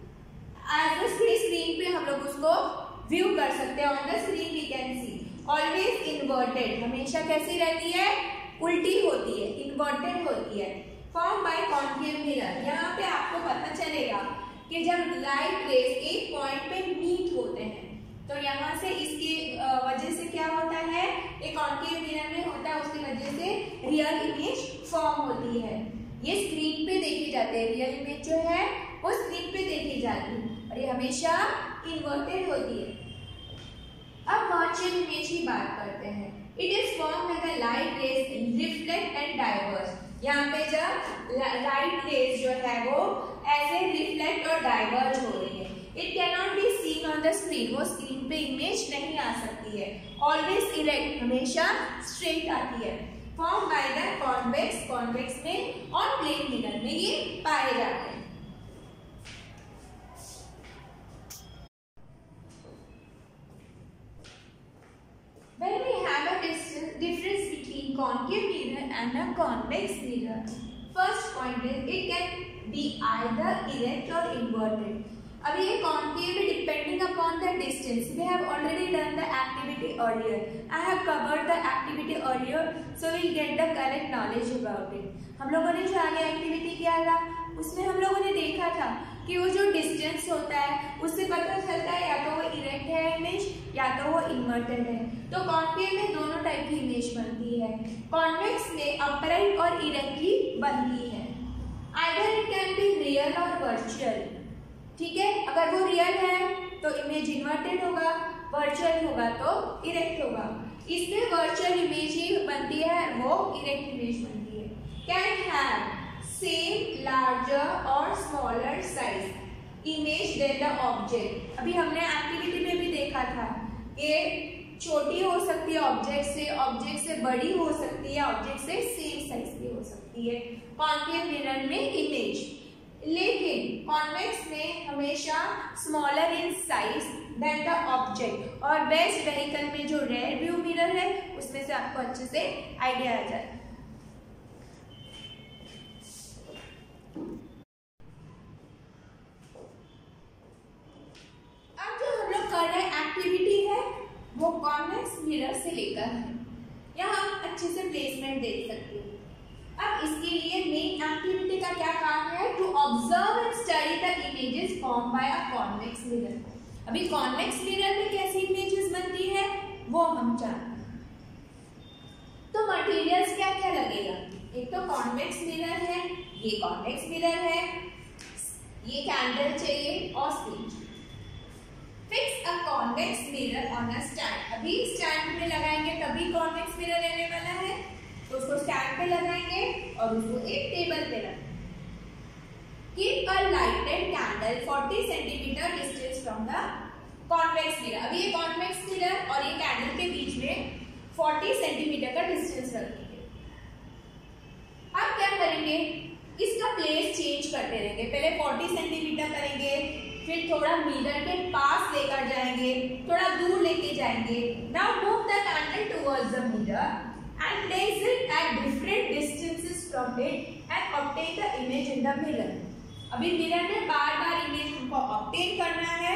as the screen पे, हम लोग उसको व्यू कर सकते हैं। On the screen we can see always inverted, हमेशा कैसी रहती है? उल्टी होती है, इन्वर्टेड होती है। फॉर्म बाय कॉन्केव मिरर, यहाँ पे आपको पता चलेगा कि जब लाइट रेज एक पॉइंट पे मीट होते हैं तो यहाँ से इसकी वजह से क्या होता है? एक कॉन्केव मिरर में होता है, उसकी वजह से रियल इमेज फॉर्म होती है। ये स्क्रीन पे देखी जाती है, रियल इमेज जो है वो स्क्रीन पे देखी जाती है और ये हमेशा इन्वर्टेड होती है। अब वर्चुअल इमेज की बात करते हैं। It is form when the light rays reflect and diverge. यहाँ पे जब लाइट रेज जो है वो ऐसे रिफ्लेक्ट और डाइवर्ज हो रही है। It cannot be seen on the screen, वो स्क्रीन पे इमेज नहीं आ सकती है। ऑलवेज इरेक्ट, हमेशा स्ट्रेट आती है। Form by the convex, convex में और प्लेन मिरर में ये पाए जाते हैं। When we have a difference between concave mirror and a convex mirror, first point is it can be either erect or inverted. अभी ये concave है depending upon the distance. We have already done the activity earlier. I have covered the activity earlier, so we'll get the correct knowledge about it. हम लोगों ने जो आगे एक्टिविटी किया था उसमें हम लोगों ने देखा था कि वो जो डिस्टेंस होता है उससे पता चलता है या तो वो इरेक्ट है इमेज या तो वो इन्वर्टेड है। तो कॉन्केव में दोनों टाइप की इमेज बनती है। कॉन्वेक्स में अपराइट और इरेक्ट ही बनती है। Either it can be real और वर्चुअल, ठीक है। अगर वो रियल है तो इमेज इन्वर्टेड होगा, वर्चुअल होगा तो इरेक्ट होगा। इसमें वर्चुअल इमेज ही बनती है, वो इरेक्ट इमेज बनती है। कैन हैव सेम लार्जर और smaller size image than the object. अभी हमने एक्टिविटी में भी देखा था कि छोटी हो सकती है ऑब्जेक्ट से बड़ी हो सकती है, ऑब्जेक्ट से सेम साइज की हो सकती है कॉन्केव मिरर में इमेज। लेकिन कॉन्वेक्स में हमेशा smaller in size than the object. और बेस्ट व्हीकल में जो रेयर व्यू मिरर है उसमें से आपको अच्छे से आइडिया आ जाए। अब जो हम लोग कर रहे एक्टिविटी है वो कॉन्वेक्स मिरर से लेकर है। यहाँ आप अच्छे से प्लेसमेंट देख सकते हो। अब इसके लिए मेन एक्टिविटी का क्या काम है? To observe and study the images form by a convex mirror. अभी कॉन्वेक्स मिरर में कैसी इमेजेस बनती है वो हम जानते हैं। तो मटेरियल्स क्या क्या कॉन्वेक्स मिरर है, ये कॉन्वेक्स मिरर है, ये कैंडल चाहिए और स्पीच। Fix a convex mirror on a stand. अभी स्टैंड पे लगाएंगे तभी कॉन्वेक्स मिरर रहने वाला है, तो उसको स्टैंड पे लगाएंगे और उसको एक टेबल पे लगाएंगे। Keep a lighted candle 40 centimetre distance from the convex mirror. अभी ये कॉन्वेक्स मिरर और ये कैंडल के बीच में 40 सेंटीमीटर का डिस्टेंस रखेंगे। अब क्या करेंगे, इसका प्लेस चेंज करते रहेंगे। पहले 40 सेंटीमीटर करेंगे, फिर थोड़ा मिरर के पास लेकर जाएंगे, थोड़ा दूर लेके जाएंगे। Now move the candle towards the mirror and place it at different distances from it and obtain the image in the mirror. अभी मिरर में बार-बार इमेज हमको ऑब्टेन करना है।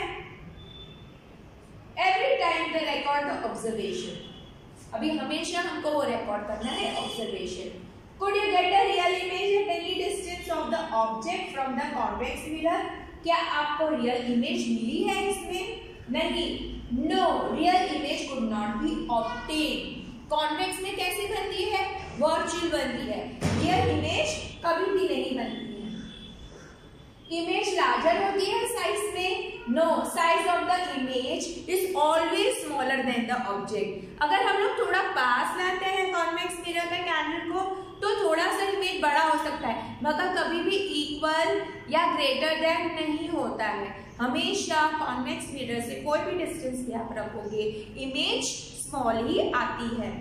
Every time the record the observation. अभी हमेशा हमको वो रिकॉर्ड करना है observation. Could you get a real image at any distance of the object from the convex mirror? क्या आपको रियल इमेज मिली है इसमें? नहीं, no, real image could not be obtain. Convex में कैसे बनती है? वर्चुअल बनती है। रियल इमेज कभी भी नहीं बनती है। इमेज लार्जर होती है साइज में? No, size of the image is always smaller than the object. अगर हम लोग थोड़ा पास लाते हैं कॉन्वेक्स मिरर में कैंडल को, तो थोड़ा सा इमेज बड़ा हो सकता है, मगर कभी भी इक्वल या ग्रेटर देन नहीं होता है। हमेशा कॉन्वेक्स मिरर से कोई भी डिस्टेंस भी आप रखोगे, इमेज स्मॉल ही आती है।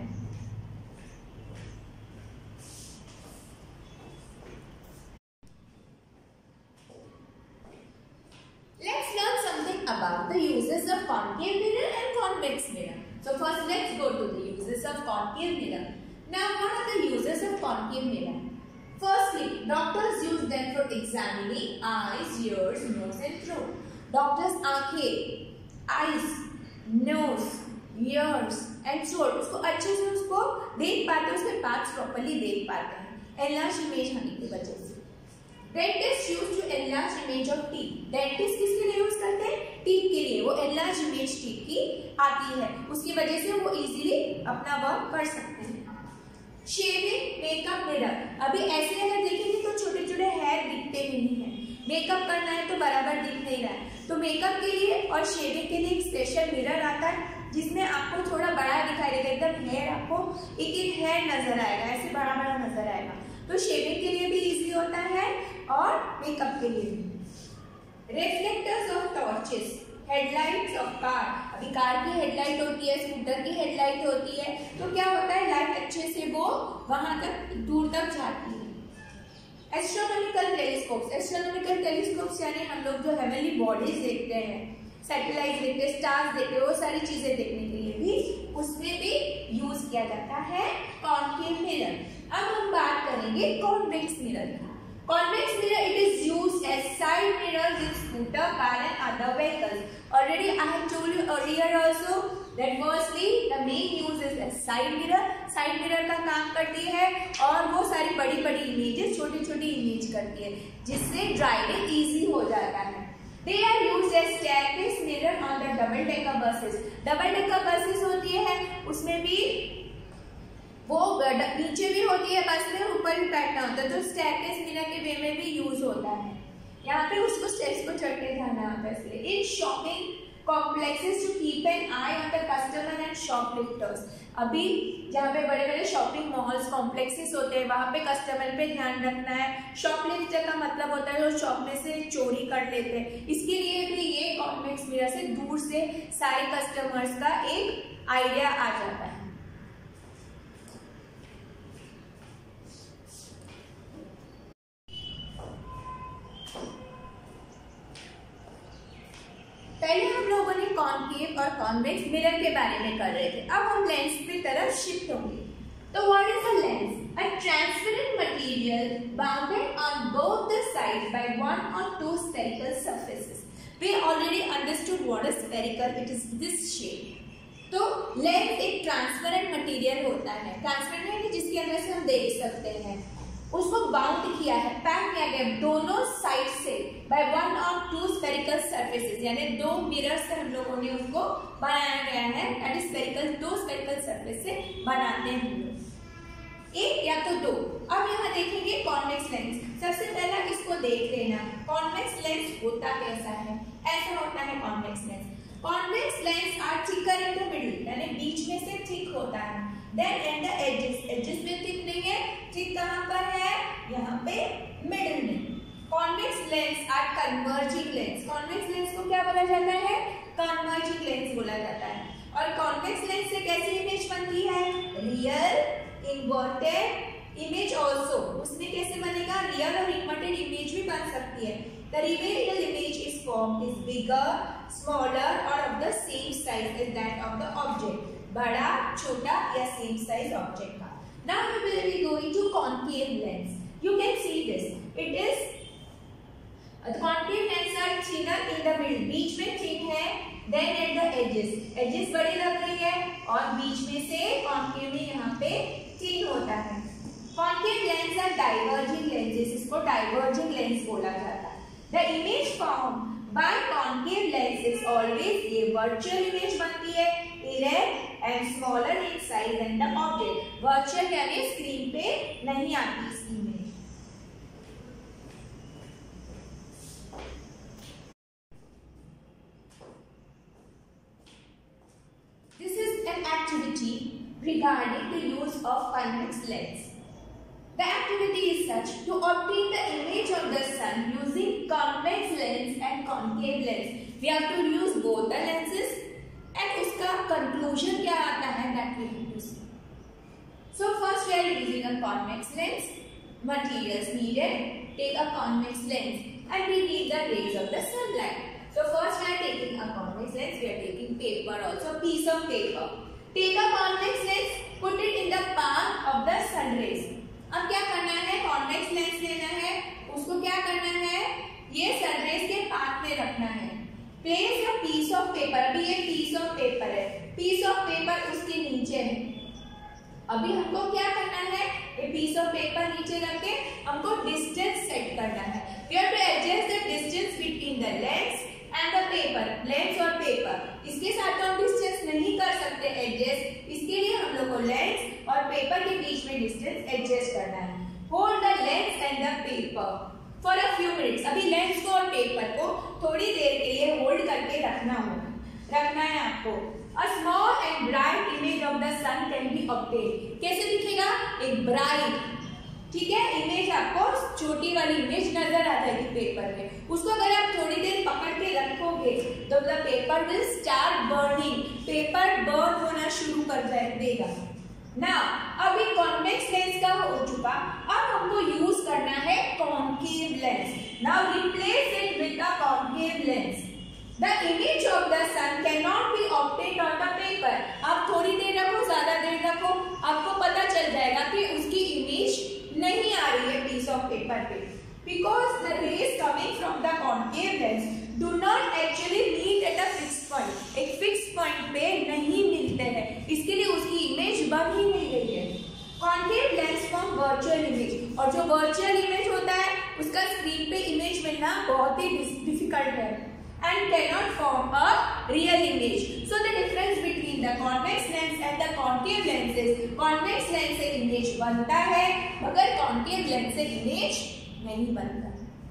Let's learn something about the uses of concave mirror and convex mirror. So first let's go to the uses of concave mirror. Now what are the uses of concave mirror? Firstly, doctors use them for examining eyes, ears, nose and throat. Doctors आंखें, eyes, nose, ears and throat उसको अच्छे से उसको देख पाते हैं, उसके पार्ट्स प्रॉपर्ली देख पाते हैं एनलार्ज इमेज होने की वजह से। Dentist use to enlarge image of teeth. Dentist किसके लिए यूज करते हैं? टीथ के लिए। वो एनलार्ज इमेज टीथ की आती है, उसकी वजह से वो इजीली अपना वर्क कर सकते हैं। Shaving makeup mirror. अभी ऐसे अगर देखेंगे तो छोटे छोटे हेयर दिखते नहीं है, मेकअप करना है तो बराबर दिख नहीं रहा है, तो मेकअप के लिए और शेविंग के लिए एक स्पेशल मिरर आता है जिसमें आपको थोड़ा बड़ा दिखाई देगा, एकदम हेयर आपको एक एक हेयर नजर आएगा, ऐसे बड़ा बड़ा नजर आएगा। तो शेविंग के लिए भी इजी होता है और मेकअप के लिए भी। Reflectors of torches, headlights of car. अभी कार की हेडलाइट होती है, स्कूटर की हेडलाइट होती है, तो क्या होता है, लाइट अच्छे से वो वहां तक दूर तक जाती है। Astronomical telescopes. एस्ट्रोनॉमिकल टेलीस्कोप्स यानी हम लोग जो हेवनली बॉडीज देखते हैं, सैटेलाइट देखते हैं, स्टार्स देखते हैं, वो सारी चीजें देखने के लिए भी उसमें भी यूज किया जाता है कॉन्केव मिरर। अब हम बात करेंगे कॉन्वेक्स मिरर की। Convex mirror, it is used as side mirrors in scooter, car and other vehicles. Already I have told you earlier also that firstly the main use is as side mirror. Side mirror का काम करती है और वो सारी बड़ी बड़ी इमेजेस छोटी छोटी इमेज करती है जिससे ड्राइविंग इजी हो जाता है। They are used as staircase mirror on the double decker buses. Double decker buses होती है, उसमें भी वो नीचे भी होती है बस में, ऊपर भी बैठना होता है, तो स्टेयरकेस मिरर के वे में भी यूज होता है। यहाँ पे उसको स्टेप्स को चढ़ते जाना होता है इसलिए। In shopping complexes to keep an eye on the customer and shoplifters. अभी जहाँ पे बड़े बड़े शॉपिंग मॉल्स कॉम्प्लेक्सेस होते हैं वहाँ पे कस्टमर पे ध्यान रखना है। शॉपलिफ्टर का मतलब होता है जो शॉप में से चोरी कर लेते हैं, इसके लिए भी ये कॉन्वेक्स मिरर से दूर से सारे कस्टमर्स का एक आइडिया आ जाता है। पहले हम लोगों ने कॉन्केव और कॉन्वेक्स मिरर के बारे में कर रहे थे, अब हम लेंस की तरफ शिफ्ट होंगे। तो what is a lens? A transparent material bounded on both the sides by one और two spherical surfaces. We already understood what is spherical, it is this shape. तो लेंस एक ट्रांसपेरेंट मटेरियल होता है, ट्रांसपेरेंट है कि जिसके अंदर से हम देख सकते हैं, उसको बाउंड किया है, पैक किया गया दोनों साइड से बाय वन और टू स्फेरिकल सरफेसेस, यानी दो मिरर से हम लोगों ने उसको बनाया गया है, दैट इज स्फेरिकल, दो स्फेरिकल सरफेस से बनाते हैं हम लोग। एक या तो दो। अब यहाँ देखेंगे कॉन्वेक्स लेंस। सबसे पहला इसको देख लेना, कॉन्वेक्स लेंस होता कैसा है। ऐसा होता है convex lens. Convex lens are thicker in the middle, यानी बीच में से थिक होता है। Then at the edges, edges में थिक नहीं है, थिक कहाँ पर है, यहाँ पे मिडिल में। Convex lens are converging lens. Convex lens को क्या बोला जाता है, कन्वर्जिंग लेंस बोला जाता है। और कॉन्वेक्स लेंस से कैसी इमेज बनती है, रियल इन्वर्टेड इमेज ऑल्सो। उसमें कैसे बनेगा, रियल और इन्वर्टेड इमेज भी बन सकती है। The real image is formed is bigger, smaller or of the same size as that of the object. बड़ा, छोटा या same size object का। Now we will be going to concave lens. You can see this. It is the concave lens are thinner in the middle. बीच में thin है, then at the edges. Edges बड़ी लग रही है और बीच में से concave में यहाँ पे thin होता है। Concave lens are diverging lenses. इसको diverging lens बोला जाता है। The image formed by concave lens is always a virtual image बनती है, erect and smaller in size than the object. Virtual यानी स्क्रीन पे नहीं आती इसकी image. This is an activity regarding the use of convex lens. The activity is such to obtain the image of the sun using convex lens and concave lens. We have to use both the lenses and उसका conclusion क्या आता है that we have to see. So first we are using a convex lens. Materials needed: take a convex lens and we need the rays of the sunlight. So first we are taking a convex lens. We are taking paper also, piece of paper. Take a convex lens, put it in the path of the sun rays. अब क्या करना है, कॉन्वेक्स लेंस लेना है, उसको क्या करना है, ये सनरेज के पाथ में रखना है। Place a piece of paper, अभी ये पीस ऑफ पेपर है, पीस ऑफ पेपर उसके नीचे है। अभी हमको क्या करना है, ये पीस ऑफ पेपर नीचे रख के हमको डिस्टेंस सेट करना है। We have to adjust the distance between the lens and the paper, lens और पेपर। इसके साथ तो हम डिस्टेंस नहीं कर सकते एडजस्ट, इसके लिए हम लोग को लेंस और पेपर के बीच में डिस्टेंस एडजस्ट करना है। Hold the lens and the paper for a few minutes. अभी लेंस को और पेपर को थोड़ी देर के लिए होल्ड करके रखना है आपको। A small and bright image of the sun can be obtained. कैसे दिखेगा, एक ब्राइट, ठीक है, इमेज आपको छोटी वाली इमेज नजर आ जाएगी पेपर में। उसको अगर आप थोड़ी देर पकड़ के रखोगे तो the paper will start burning, paper burn होना शुरू कर देगा ना। अभी कॉन्वेक्स लेंस का हो चुका, अब हमको यूज करना है concave lens. Now replace it with the concave lens. The image of the sun can not be obtained on the paper. आप थोड़ी देर रखो, ज्यादा देर रखो, आपको पता चल जाएगा कि उसकी इमेज नहीं आ रही है पीस ऑफ पेपर पे, because the rays coming from the concave lens do not actually meet at a fixed point. एक फिक्स पॉइंट पे नहीं मिलते हैं, इसके लिए उसकी इमेज बन ही नहीं रही है। Concave lens form virtual image, और जो वर्चुअल इमेज होता है उसका स्क्रीन पे इमेज मिलना बहुत ही डिफिकल्ट है and cannot form a real image. So the difference between the convex lens and the concave lens is convex lens से image बनता है मगर concave lens से image नहीं बनता।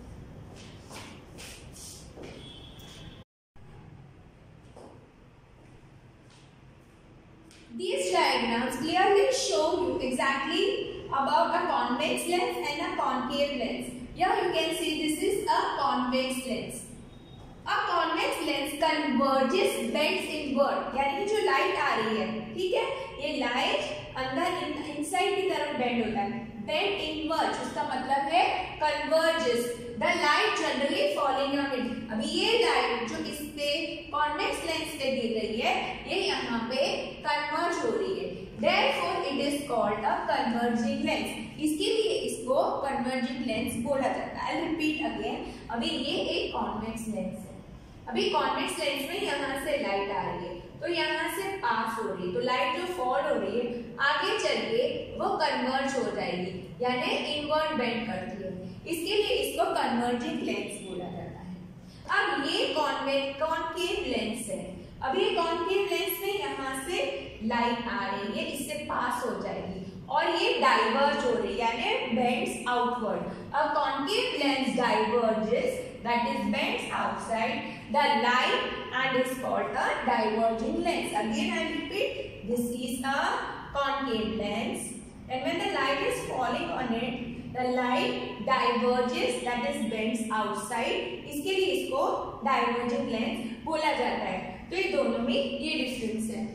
These diagrams clearly show you exactly about a convex lens and a concave lens. Here you can see this is a convex lens. A convex lens converges bends inward, यानी जो लाइट आ रही है, ठीक है, ये लाइट अंदर इनसाइड की तरफ बेंड होता है। बेंड इनवर्ड उसका मतलब है converges the light generally falling on it. अभी ये लाइट जो इस पे कॉन्वेक्स लेंस पे गिर रही है, ये यहाँ पे कन्वर्ज हो रही है, therefore it is called a converging lens। इसके लिए इसको कन्वर्जिंग लेंस बोला जाता है। I'll repeat again। अभी ये एक कॉन्वेक्स लेंस है, अभी कॉन्वेक्स लेंस में यहाँ से लाइट आ रही है तो यहाँ से पास हो रही है, तो लाइट जो फॉल हो रही है आगे चल के वो कन्वर्ज हो जाएगी, यानी इनवर्ड बेंड करती है। इसके लिए इसको कन्वर्जिंग लेंस बोला जाता है। अब ये कॉन्केव लेंस है, अब ये कॉन्केव लेंस में यहाँ से लाइट आ रही है, इससे पास हो जाएगी और ये डाइवर्ज हो रही है यानी bends outward. A concave lens diverges that is bends outside the line and is called a diverging lens. Again I repeat, this is a concave lens and when the light is falling on it, the light diverges that is bends outside. इसके लिए इसको diverging lens बोला जाता है। तो ये दोनों में ये डिफरेंस है।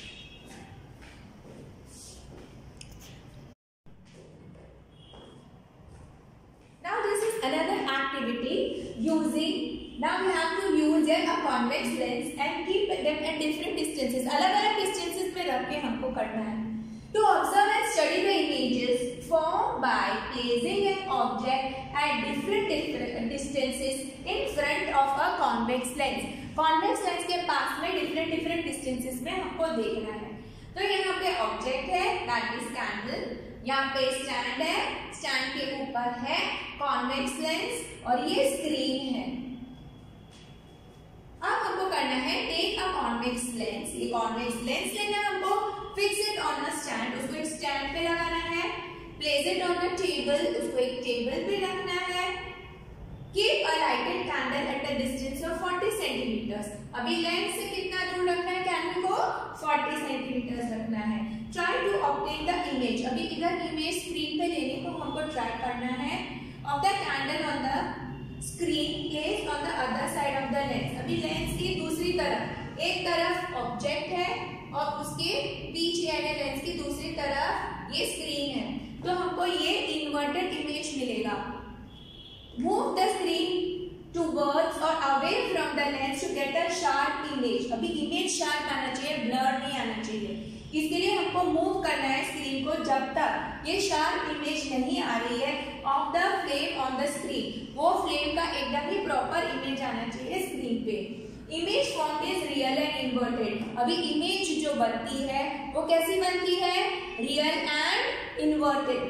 Now this is another activity using. Now we have to use a convex lens and keep them at different distances. अलग-अलग distances में रख के हमको करना है। To observe and study the images formed by placing an object at different distances in front of a convex lens. Convex lens के पास में different distances में हमको देखना है। तो यहाँ पे object है, that is candle. यहाँ पे stand है, stand के ऊपर है convex lens और ये screen है। अब हमको करना है टेक अ कॉन्वेक्स लेंस। ये कॉन्वेक्स लेंस लेना है हमको, fix it on a stand, उसको एक स्टैंड पे लगाना है, place it on a table, उसको एक टेबल पे रखना है, keep a lighted candle at a distance of 40 centimetres. अभी लेंस से कितना दूर रखना है कैंडल को? 40 सेंटीमीटर्स रखना है। Try to obtain the image. अभी इधर इमेज स्क्रीन पे लेने को हमको ट्राई करना है of the candle on the screen placed on the other side of the lens. अभी लेंस की दूसरी तरफ, एक तरफ ऑब्जेक्ट है और उसके पीछे यानी लेंस की दूसरी तरफ ये स्क्रीन है, तो हमको ये इन्वर्टेड इमेज मिलेगा। मूव द स्क्रीन टुवर्ड्स और away from the lens to get a sharp image. अभी इमेज शार्प आना चाहिए, ब्लर नहीं आना चाहिए। इसके लिए हमको मूव करना है स्क्रीन को जब तक ये शार्प इमेज नहीं आ रही है of the flame on the screen. वो फ्लेम का एकदम ही प्रॉपर इमेज आना चाहिए स्क्रीन पे। Image form is real and inverted. अभी इमेज जो बनती है वो कैसी बनती है? Real and inverted.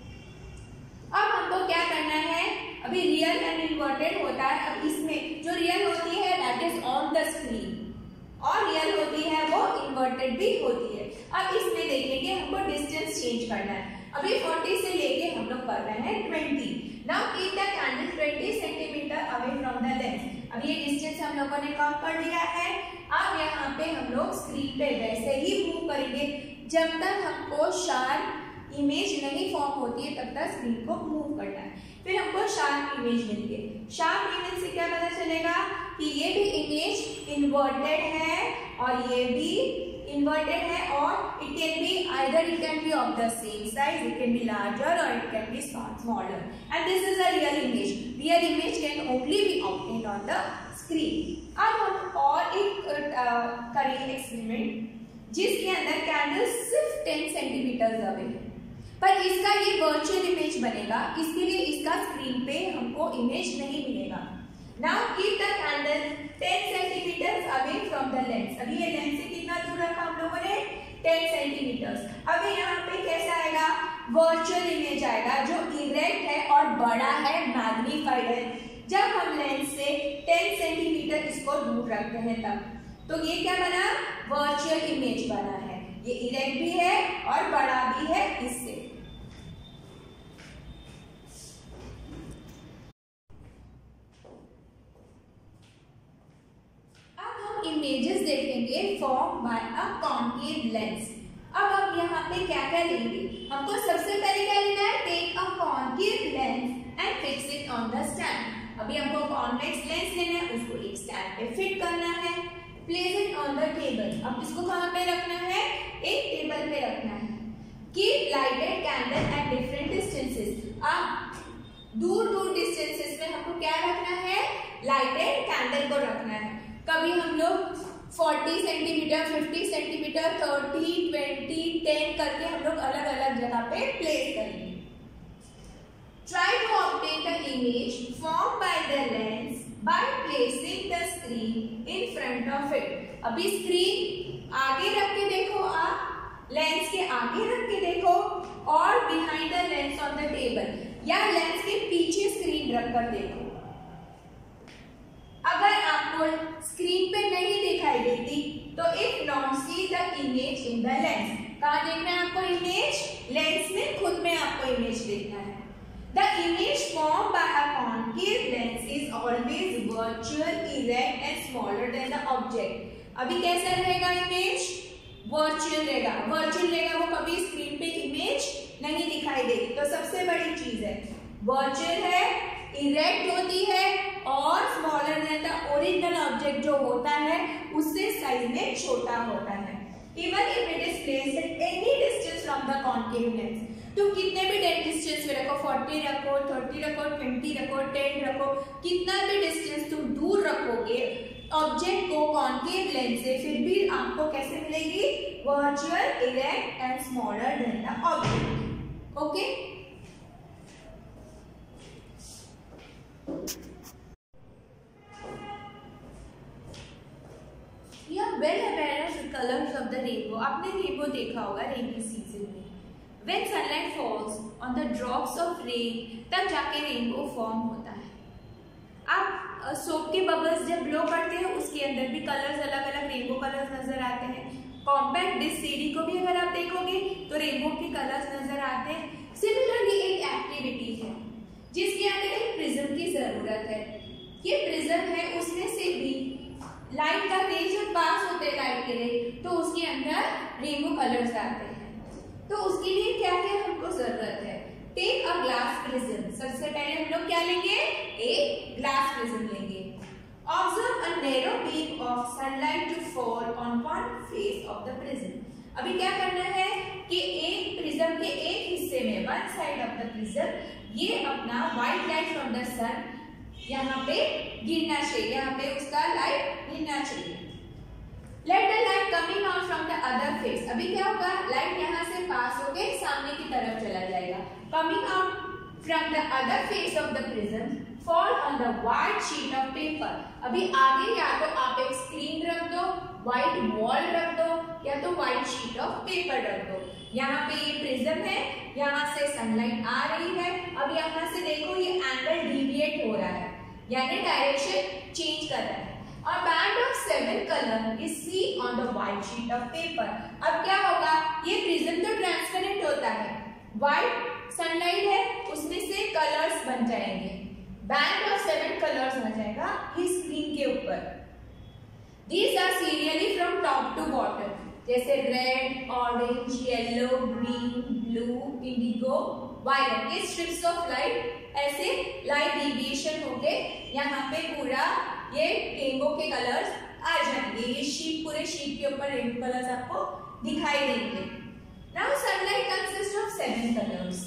अब हमको क्या करना है? अभी रियल एंड इन्वर्टेड होता है। अब इसमें जो रियल होती है that is on the screen और रियल होती है वो इन्वर्टेड भी होती है। अब इसमें देखेंगे हमको डिस्टेंस चेंज करना है। अभी 40 से लेके हम लोग कर रहे हैं 20। Now keep the candle 20 centimetre away from the lens. अब ये डिस्टेंस हम लोगों ने कम कर लिया है। अब यहाँ पे हम लोग स्क्रीन पे वैसे ही मूव करेंगे जब तक हमको शार्प इमेज नहीं फॉर्म होती है, तब तक स्क्रीन को मूव करना है। फिर हमको शार्प इमेज मिलती है। शार्प इमेज से क्या पता चलेगा कि ये भी इमेज इन्वर्टेड है और ये भी इन्वर्टेड है और it can be either it can be of the same size, it can be larger और it can be smaller and this is a real image. Real image can only be obtained on the screen. अब हम और एक करेंगे एक्सपेरिमेंट जिसके अंदर कैंडल सिर्फ 10 सेंटीमीटर अवे है, पर इसका ये वर्चुअल इमेज बनेगा। इसके लिए इसका स्क्रीन पे हमको इमेज नहीं मिलेगा। Now keep the candle 10 centimetre away from the lens. अभी ये लेंस से कितना दूर रखा हम लोगों ने? 10 सेंटीमीटर। अभी यहाँ पे कैसा आएगा? वर्चुअल इमेज आएगा जो इरेक्ट है और बड़ा है, मैग्नीफाइड है। जब हम लेंस से 10 सेंटीमीटर इसको दूर रखते हैं तब तो ये क्या बना? वर्चुअल इमेज बना है। ये इरेक्ट भी है और बड़ा भी है इससे। अब हम इमेजेस देखेंगे form by a concave lens. अब हम यहाँ पे क्या क्या लेंगे? हमको सबसे पहले क्या लेना है? Take a concave lens and fix it on the stand. अभी हमको कॉन्वेक्स लेंस लेना है, उसको एक स्टैंड पे फिट करना है। Place it on the table. अब इसको कहाँ पे रखना है? एक टेबल पे रखना है। Keep lighted candle at different distances. अब दूर दूर डिस्टेंसेस में हमको क्या रखना है? लाइटेड कैंडल को रखना है। कभी हम लोग 40 सेंटीमीटर, 50 सेंटीमीटर, 30, 20, 10 करके हम लोग अलग अलग जगह पे प्लेस करेंगे। Try to obtain the image formed by the lens by placing the screen in front of it. अभी स्क्रीन आगे रख के देखो, आप लेंस के आगे रख के देखो और behind the lens on the table या लेंस के पीछे स्क्रीन रख कर देखो। अगर आपको स्क्रीन पे नहीं दिखाई देती तो if not see the image in the lens। कहाँ देखना है आपको इमेज? लेंस में खुद में आपको इमेज देखना है। The image formed by a concave lens is always virtual, erect and smaller than the object. अभी कैसा रहेगा इमेज? वर्चुअल रहेगा। वर्चुअल रहेगा, वो कभी स्क्रीन पे इमेज नहीं दिखाई देगी। तो सबसे बड़ी चीज है वर्चुअल है, इरेक्ट होती है और smaller than the original object जो होता है उससे साइज में छोटा होता है। Even if it is placed at any distance from the concave lens, तुम कितने भी डिस्टेंस में रखो, 40 रखो, 30 रखो, 20 रखो, 10 रखो, कितना भी डिस्टेंस तुम दूर रखोगे ऑब्जेक्ट को कॉन्केव लेंस से, फिर भी आपको कैसे मिलेगी? Virtual, erect and smaller than the object. Okay, you are well aware of the colours of the rainbow. आपने रेनबो देखा होगा रेनी सीजन में। When sunlight falls on the drops of rain, तब जाके रेनबो फॉर्म होता है। आप सोप के बबल्स जब ब्लो करते हैं उसके अंदर भी कलर्स अलग अलग रेनबो कलर्स नजर आते हैं। कॉम्पैक्ट डिस्क सीडी को भी अगर आप देखोगे तो रेनबो के कलर्स नजर आते हैं। सिमिलरली एक एक्टिविटी है जिसके अंदर एक प्रिज्म की जरूरत है। ये प्रिज्म है, उसमें से भी लाइट का रेज जब पास होते हैं लाइट के रे, तो उसके अंदर रेनबो कलर्स आते हैं। तो उसके लिए क्या क्या हमको जरूरत है? Take a glass prism. सबसे पहले हम लोग क्या लेंगे? एक ग्लास प्रिज्म लेंगे। Observe a narrow beam of sunlight to fall on one face of the prism. अभी क्या करना है कि एक प्रिज्म के एक हिस्से में, one side of the prism, ये अपना white light from the sun यहाँ पे गिरना चाहिए, यहाँ पे उसका लाइट गिरना चाहिए। Let the light coming out from the other face. अभी क्या होगा? लाइट यहाँ से पास होके सामने की तरफ चला जाएगा। Coming out from the other face of the prism, fall on the white sheet of paper. अभी आगे या तो आप एक स्क्रीन रख दो, व्हाइट वॉल रख दो, या तो व्हाइट शीट ऑफ पेपर रख दो। यहाँ पे ये प्रिज्म है, यहाँ से सनलाइट आ रही है। अब यहाँ से देखो ये एंगल डिविएट हो रहा है, यानी डायरेक्शन चेंज कर रहा है। A band of 7 color is seen on the white sheet of paper. अब क्या होगा? ये प्रिज्म तो ट्रांसपेरेंट होता है, व्हाइट सनलाइट है, उसमें से कलर्स बन जाएंगे। बैंड ऑफ 7 कलर्स आ जाएगा इस स्क्रीन के ऊपर। These are serially from top to bottom, जैसे red, orange, yellow, green, blue, indigo, violet. ये स्ट्रिप्स ऑफ लाइट ऐसे लाइट डिविएशन होके यहाँ पे पूरा ये रेनबो के कलर्स आ जाएंगे। ये शीट, पूरे शीट के ऊपर रेनबो कलर्स आपको दिखाई देंगे। Now sunlight consist of 7 colours.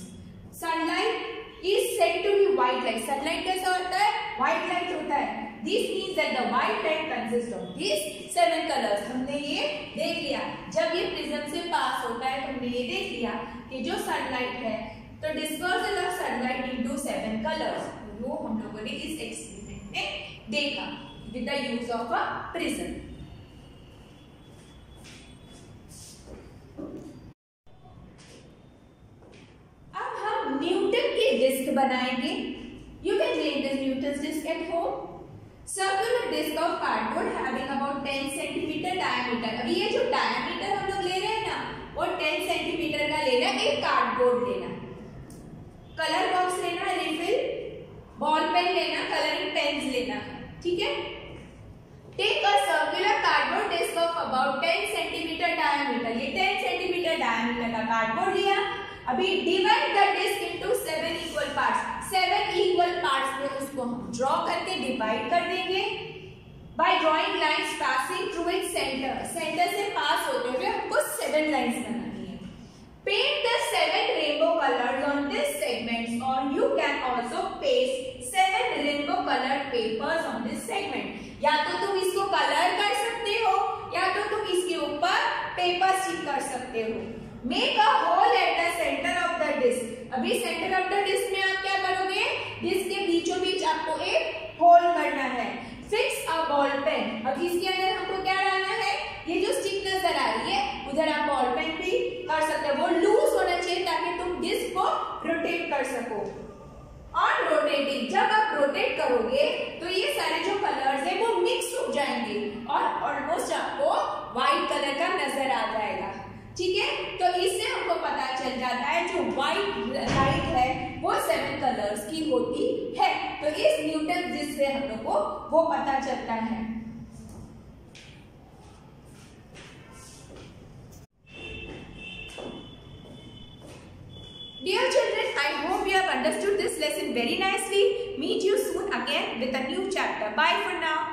Sunlight is said to be white light. Sunlight कैसा होता है? व्हाइट लाइट होता है। This means that the white light consist of this 7 colours. हमने ये देख लिया, जब ये प्रिज्म से पास होता है तो हमने ये देख लिया कि जो सनलाइट है तो dispersal of sunlight into 7 colours. वो हम लोगों ने इस एक्सपेरिमेंट में देखा with the use of a prism. अब हम न्यूटन की डिस्क बनाएंगे। You can make this Newton disc at home. Circular disc of cardboard having about 10 centimetre diameter. अभी ये जो डायमीटर हम लोग ले रहे हैं ना, वो 10 सेंटीमीटर का लेना है। एक कार्डबोर्ड लेना, कलर बॉक्स लेना, रिफिल, बॉल पेन लेना, कलरिंग पेन्स लेना, ठीक है। Take a circular cardboard disc of about 10 centimetre diameter. ये 10 सेंटीमीटर डायमीटर का कार्डबोर्ड लिया। अभी divide the disc into 7 equal parts. 7 equal parts में उसको हम ड्रॉ करके डिवाइड कर देंगे by drawing lines passing through its centre. Centre से पास होते हुए हमको 7 लाइंस बनानी है। Paint the 7 rainbow colours on this segments, और you can also paste 7 rainbow coloured papers on this segment. या तो तुम इसको कलर कर सकते हो या तो तुम इसके ऊपर पेपर स्टिक कर सकते हो। Make a hole at the centre of the disc. अभी सेंटर ऑफ द डिस्क में आप क्या करोगे? डिस्क के बीचों बीच आपको एक होल करना है। Fix a ball pen. अब इसके अंदर हमको क्या डालना है? ये जो स्टिक नजर आ रही है उधर आप बॉल पेन भी कर सकते हो। वो लूज होना चाहिए ताकि तुम डिस्क को रोटेट कर सको। ऑन रोटेटिंग, जब आप रोटेट करोगे तो ये सारे जो कलर्स है वो मिक्स हो जाएंगे और ऑलमोस्ट आपको व्हाइट कलर का नजर आ जाएगा, ठीक है। तो इससे हमको पता चल जाता है होती है। तो इस न्यूटन ब्रिज से हम लोग को वो पता चलता है। Dear children, I hope you have understood this lesson very nicely. Meet you soon again with a new chapter. Bye for now.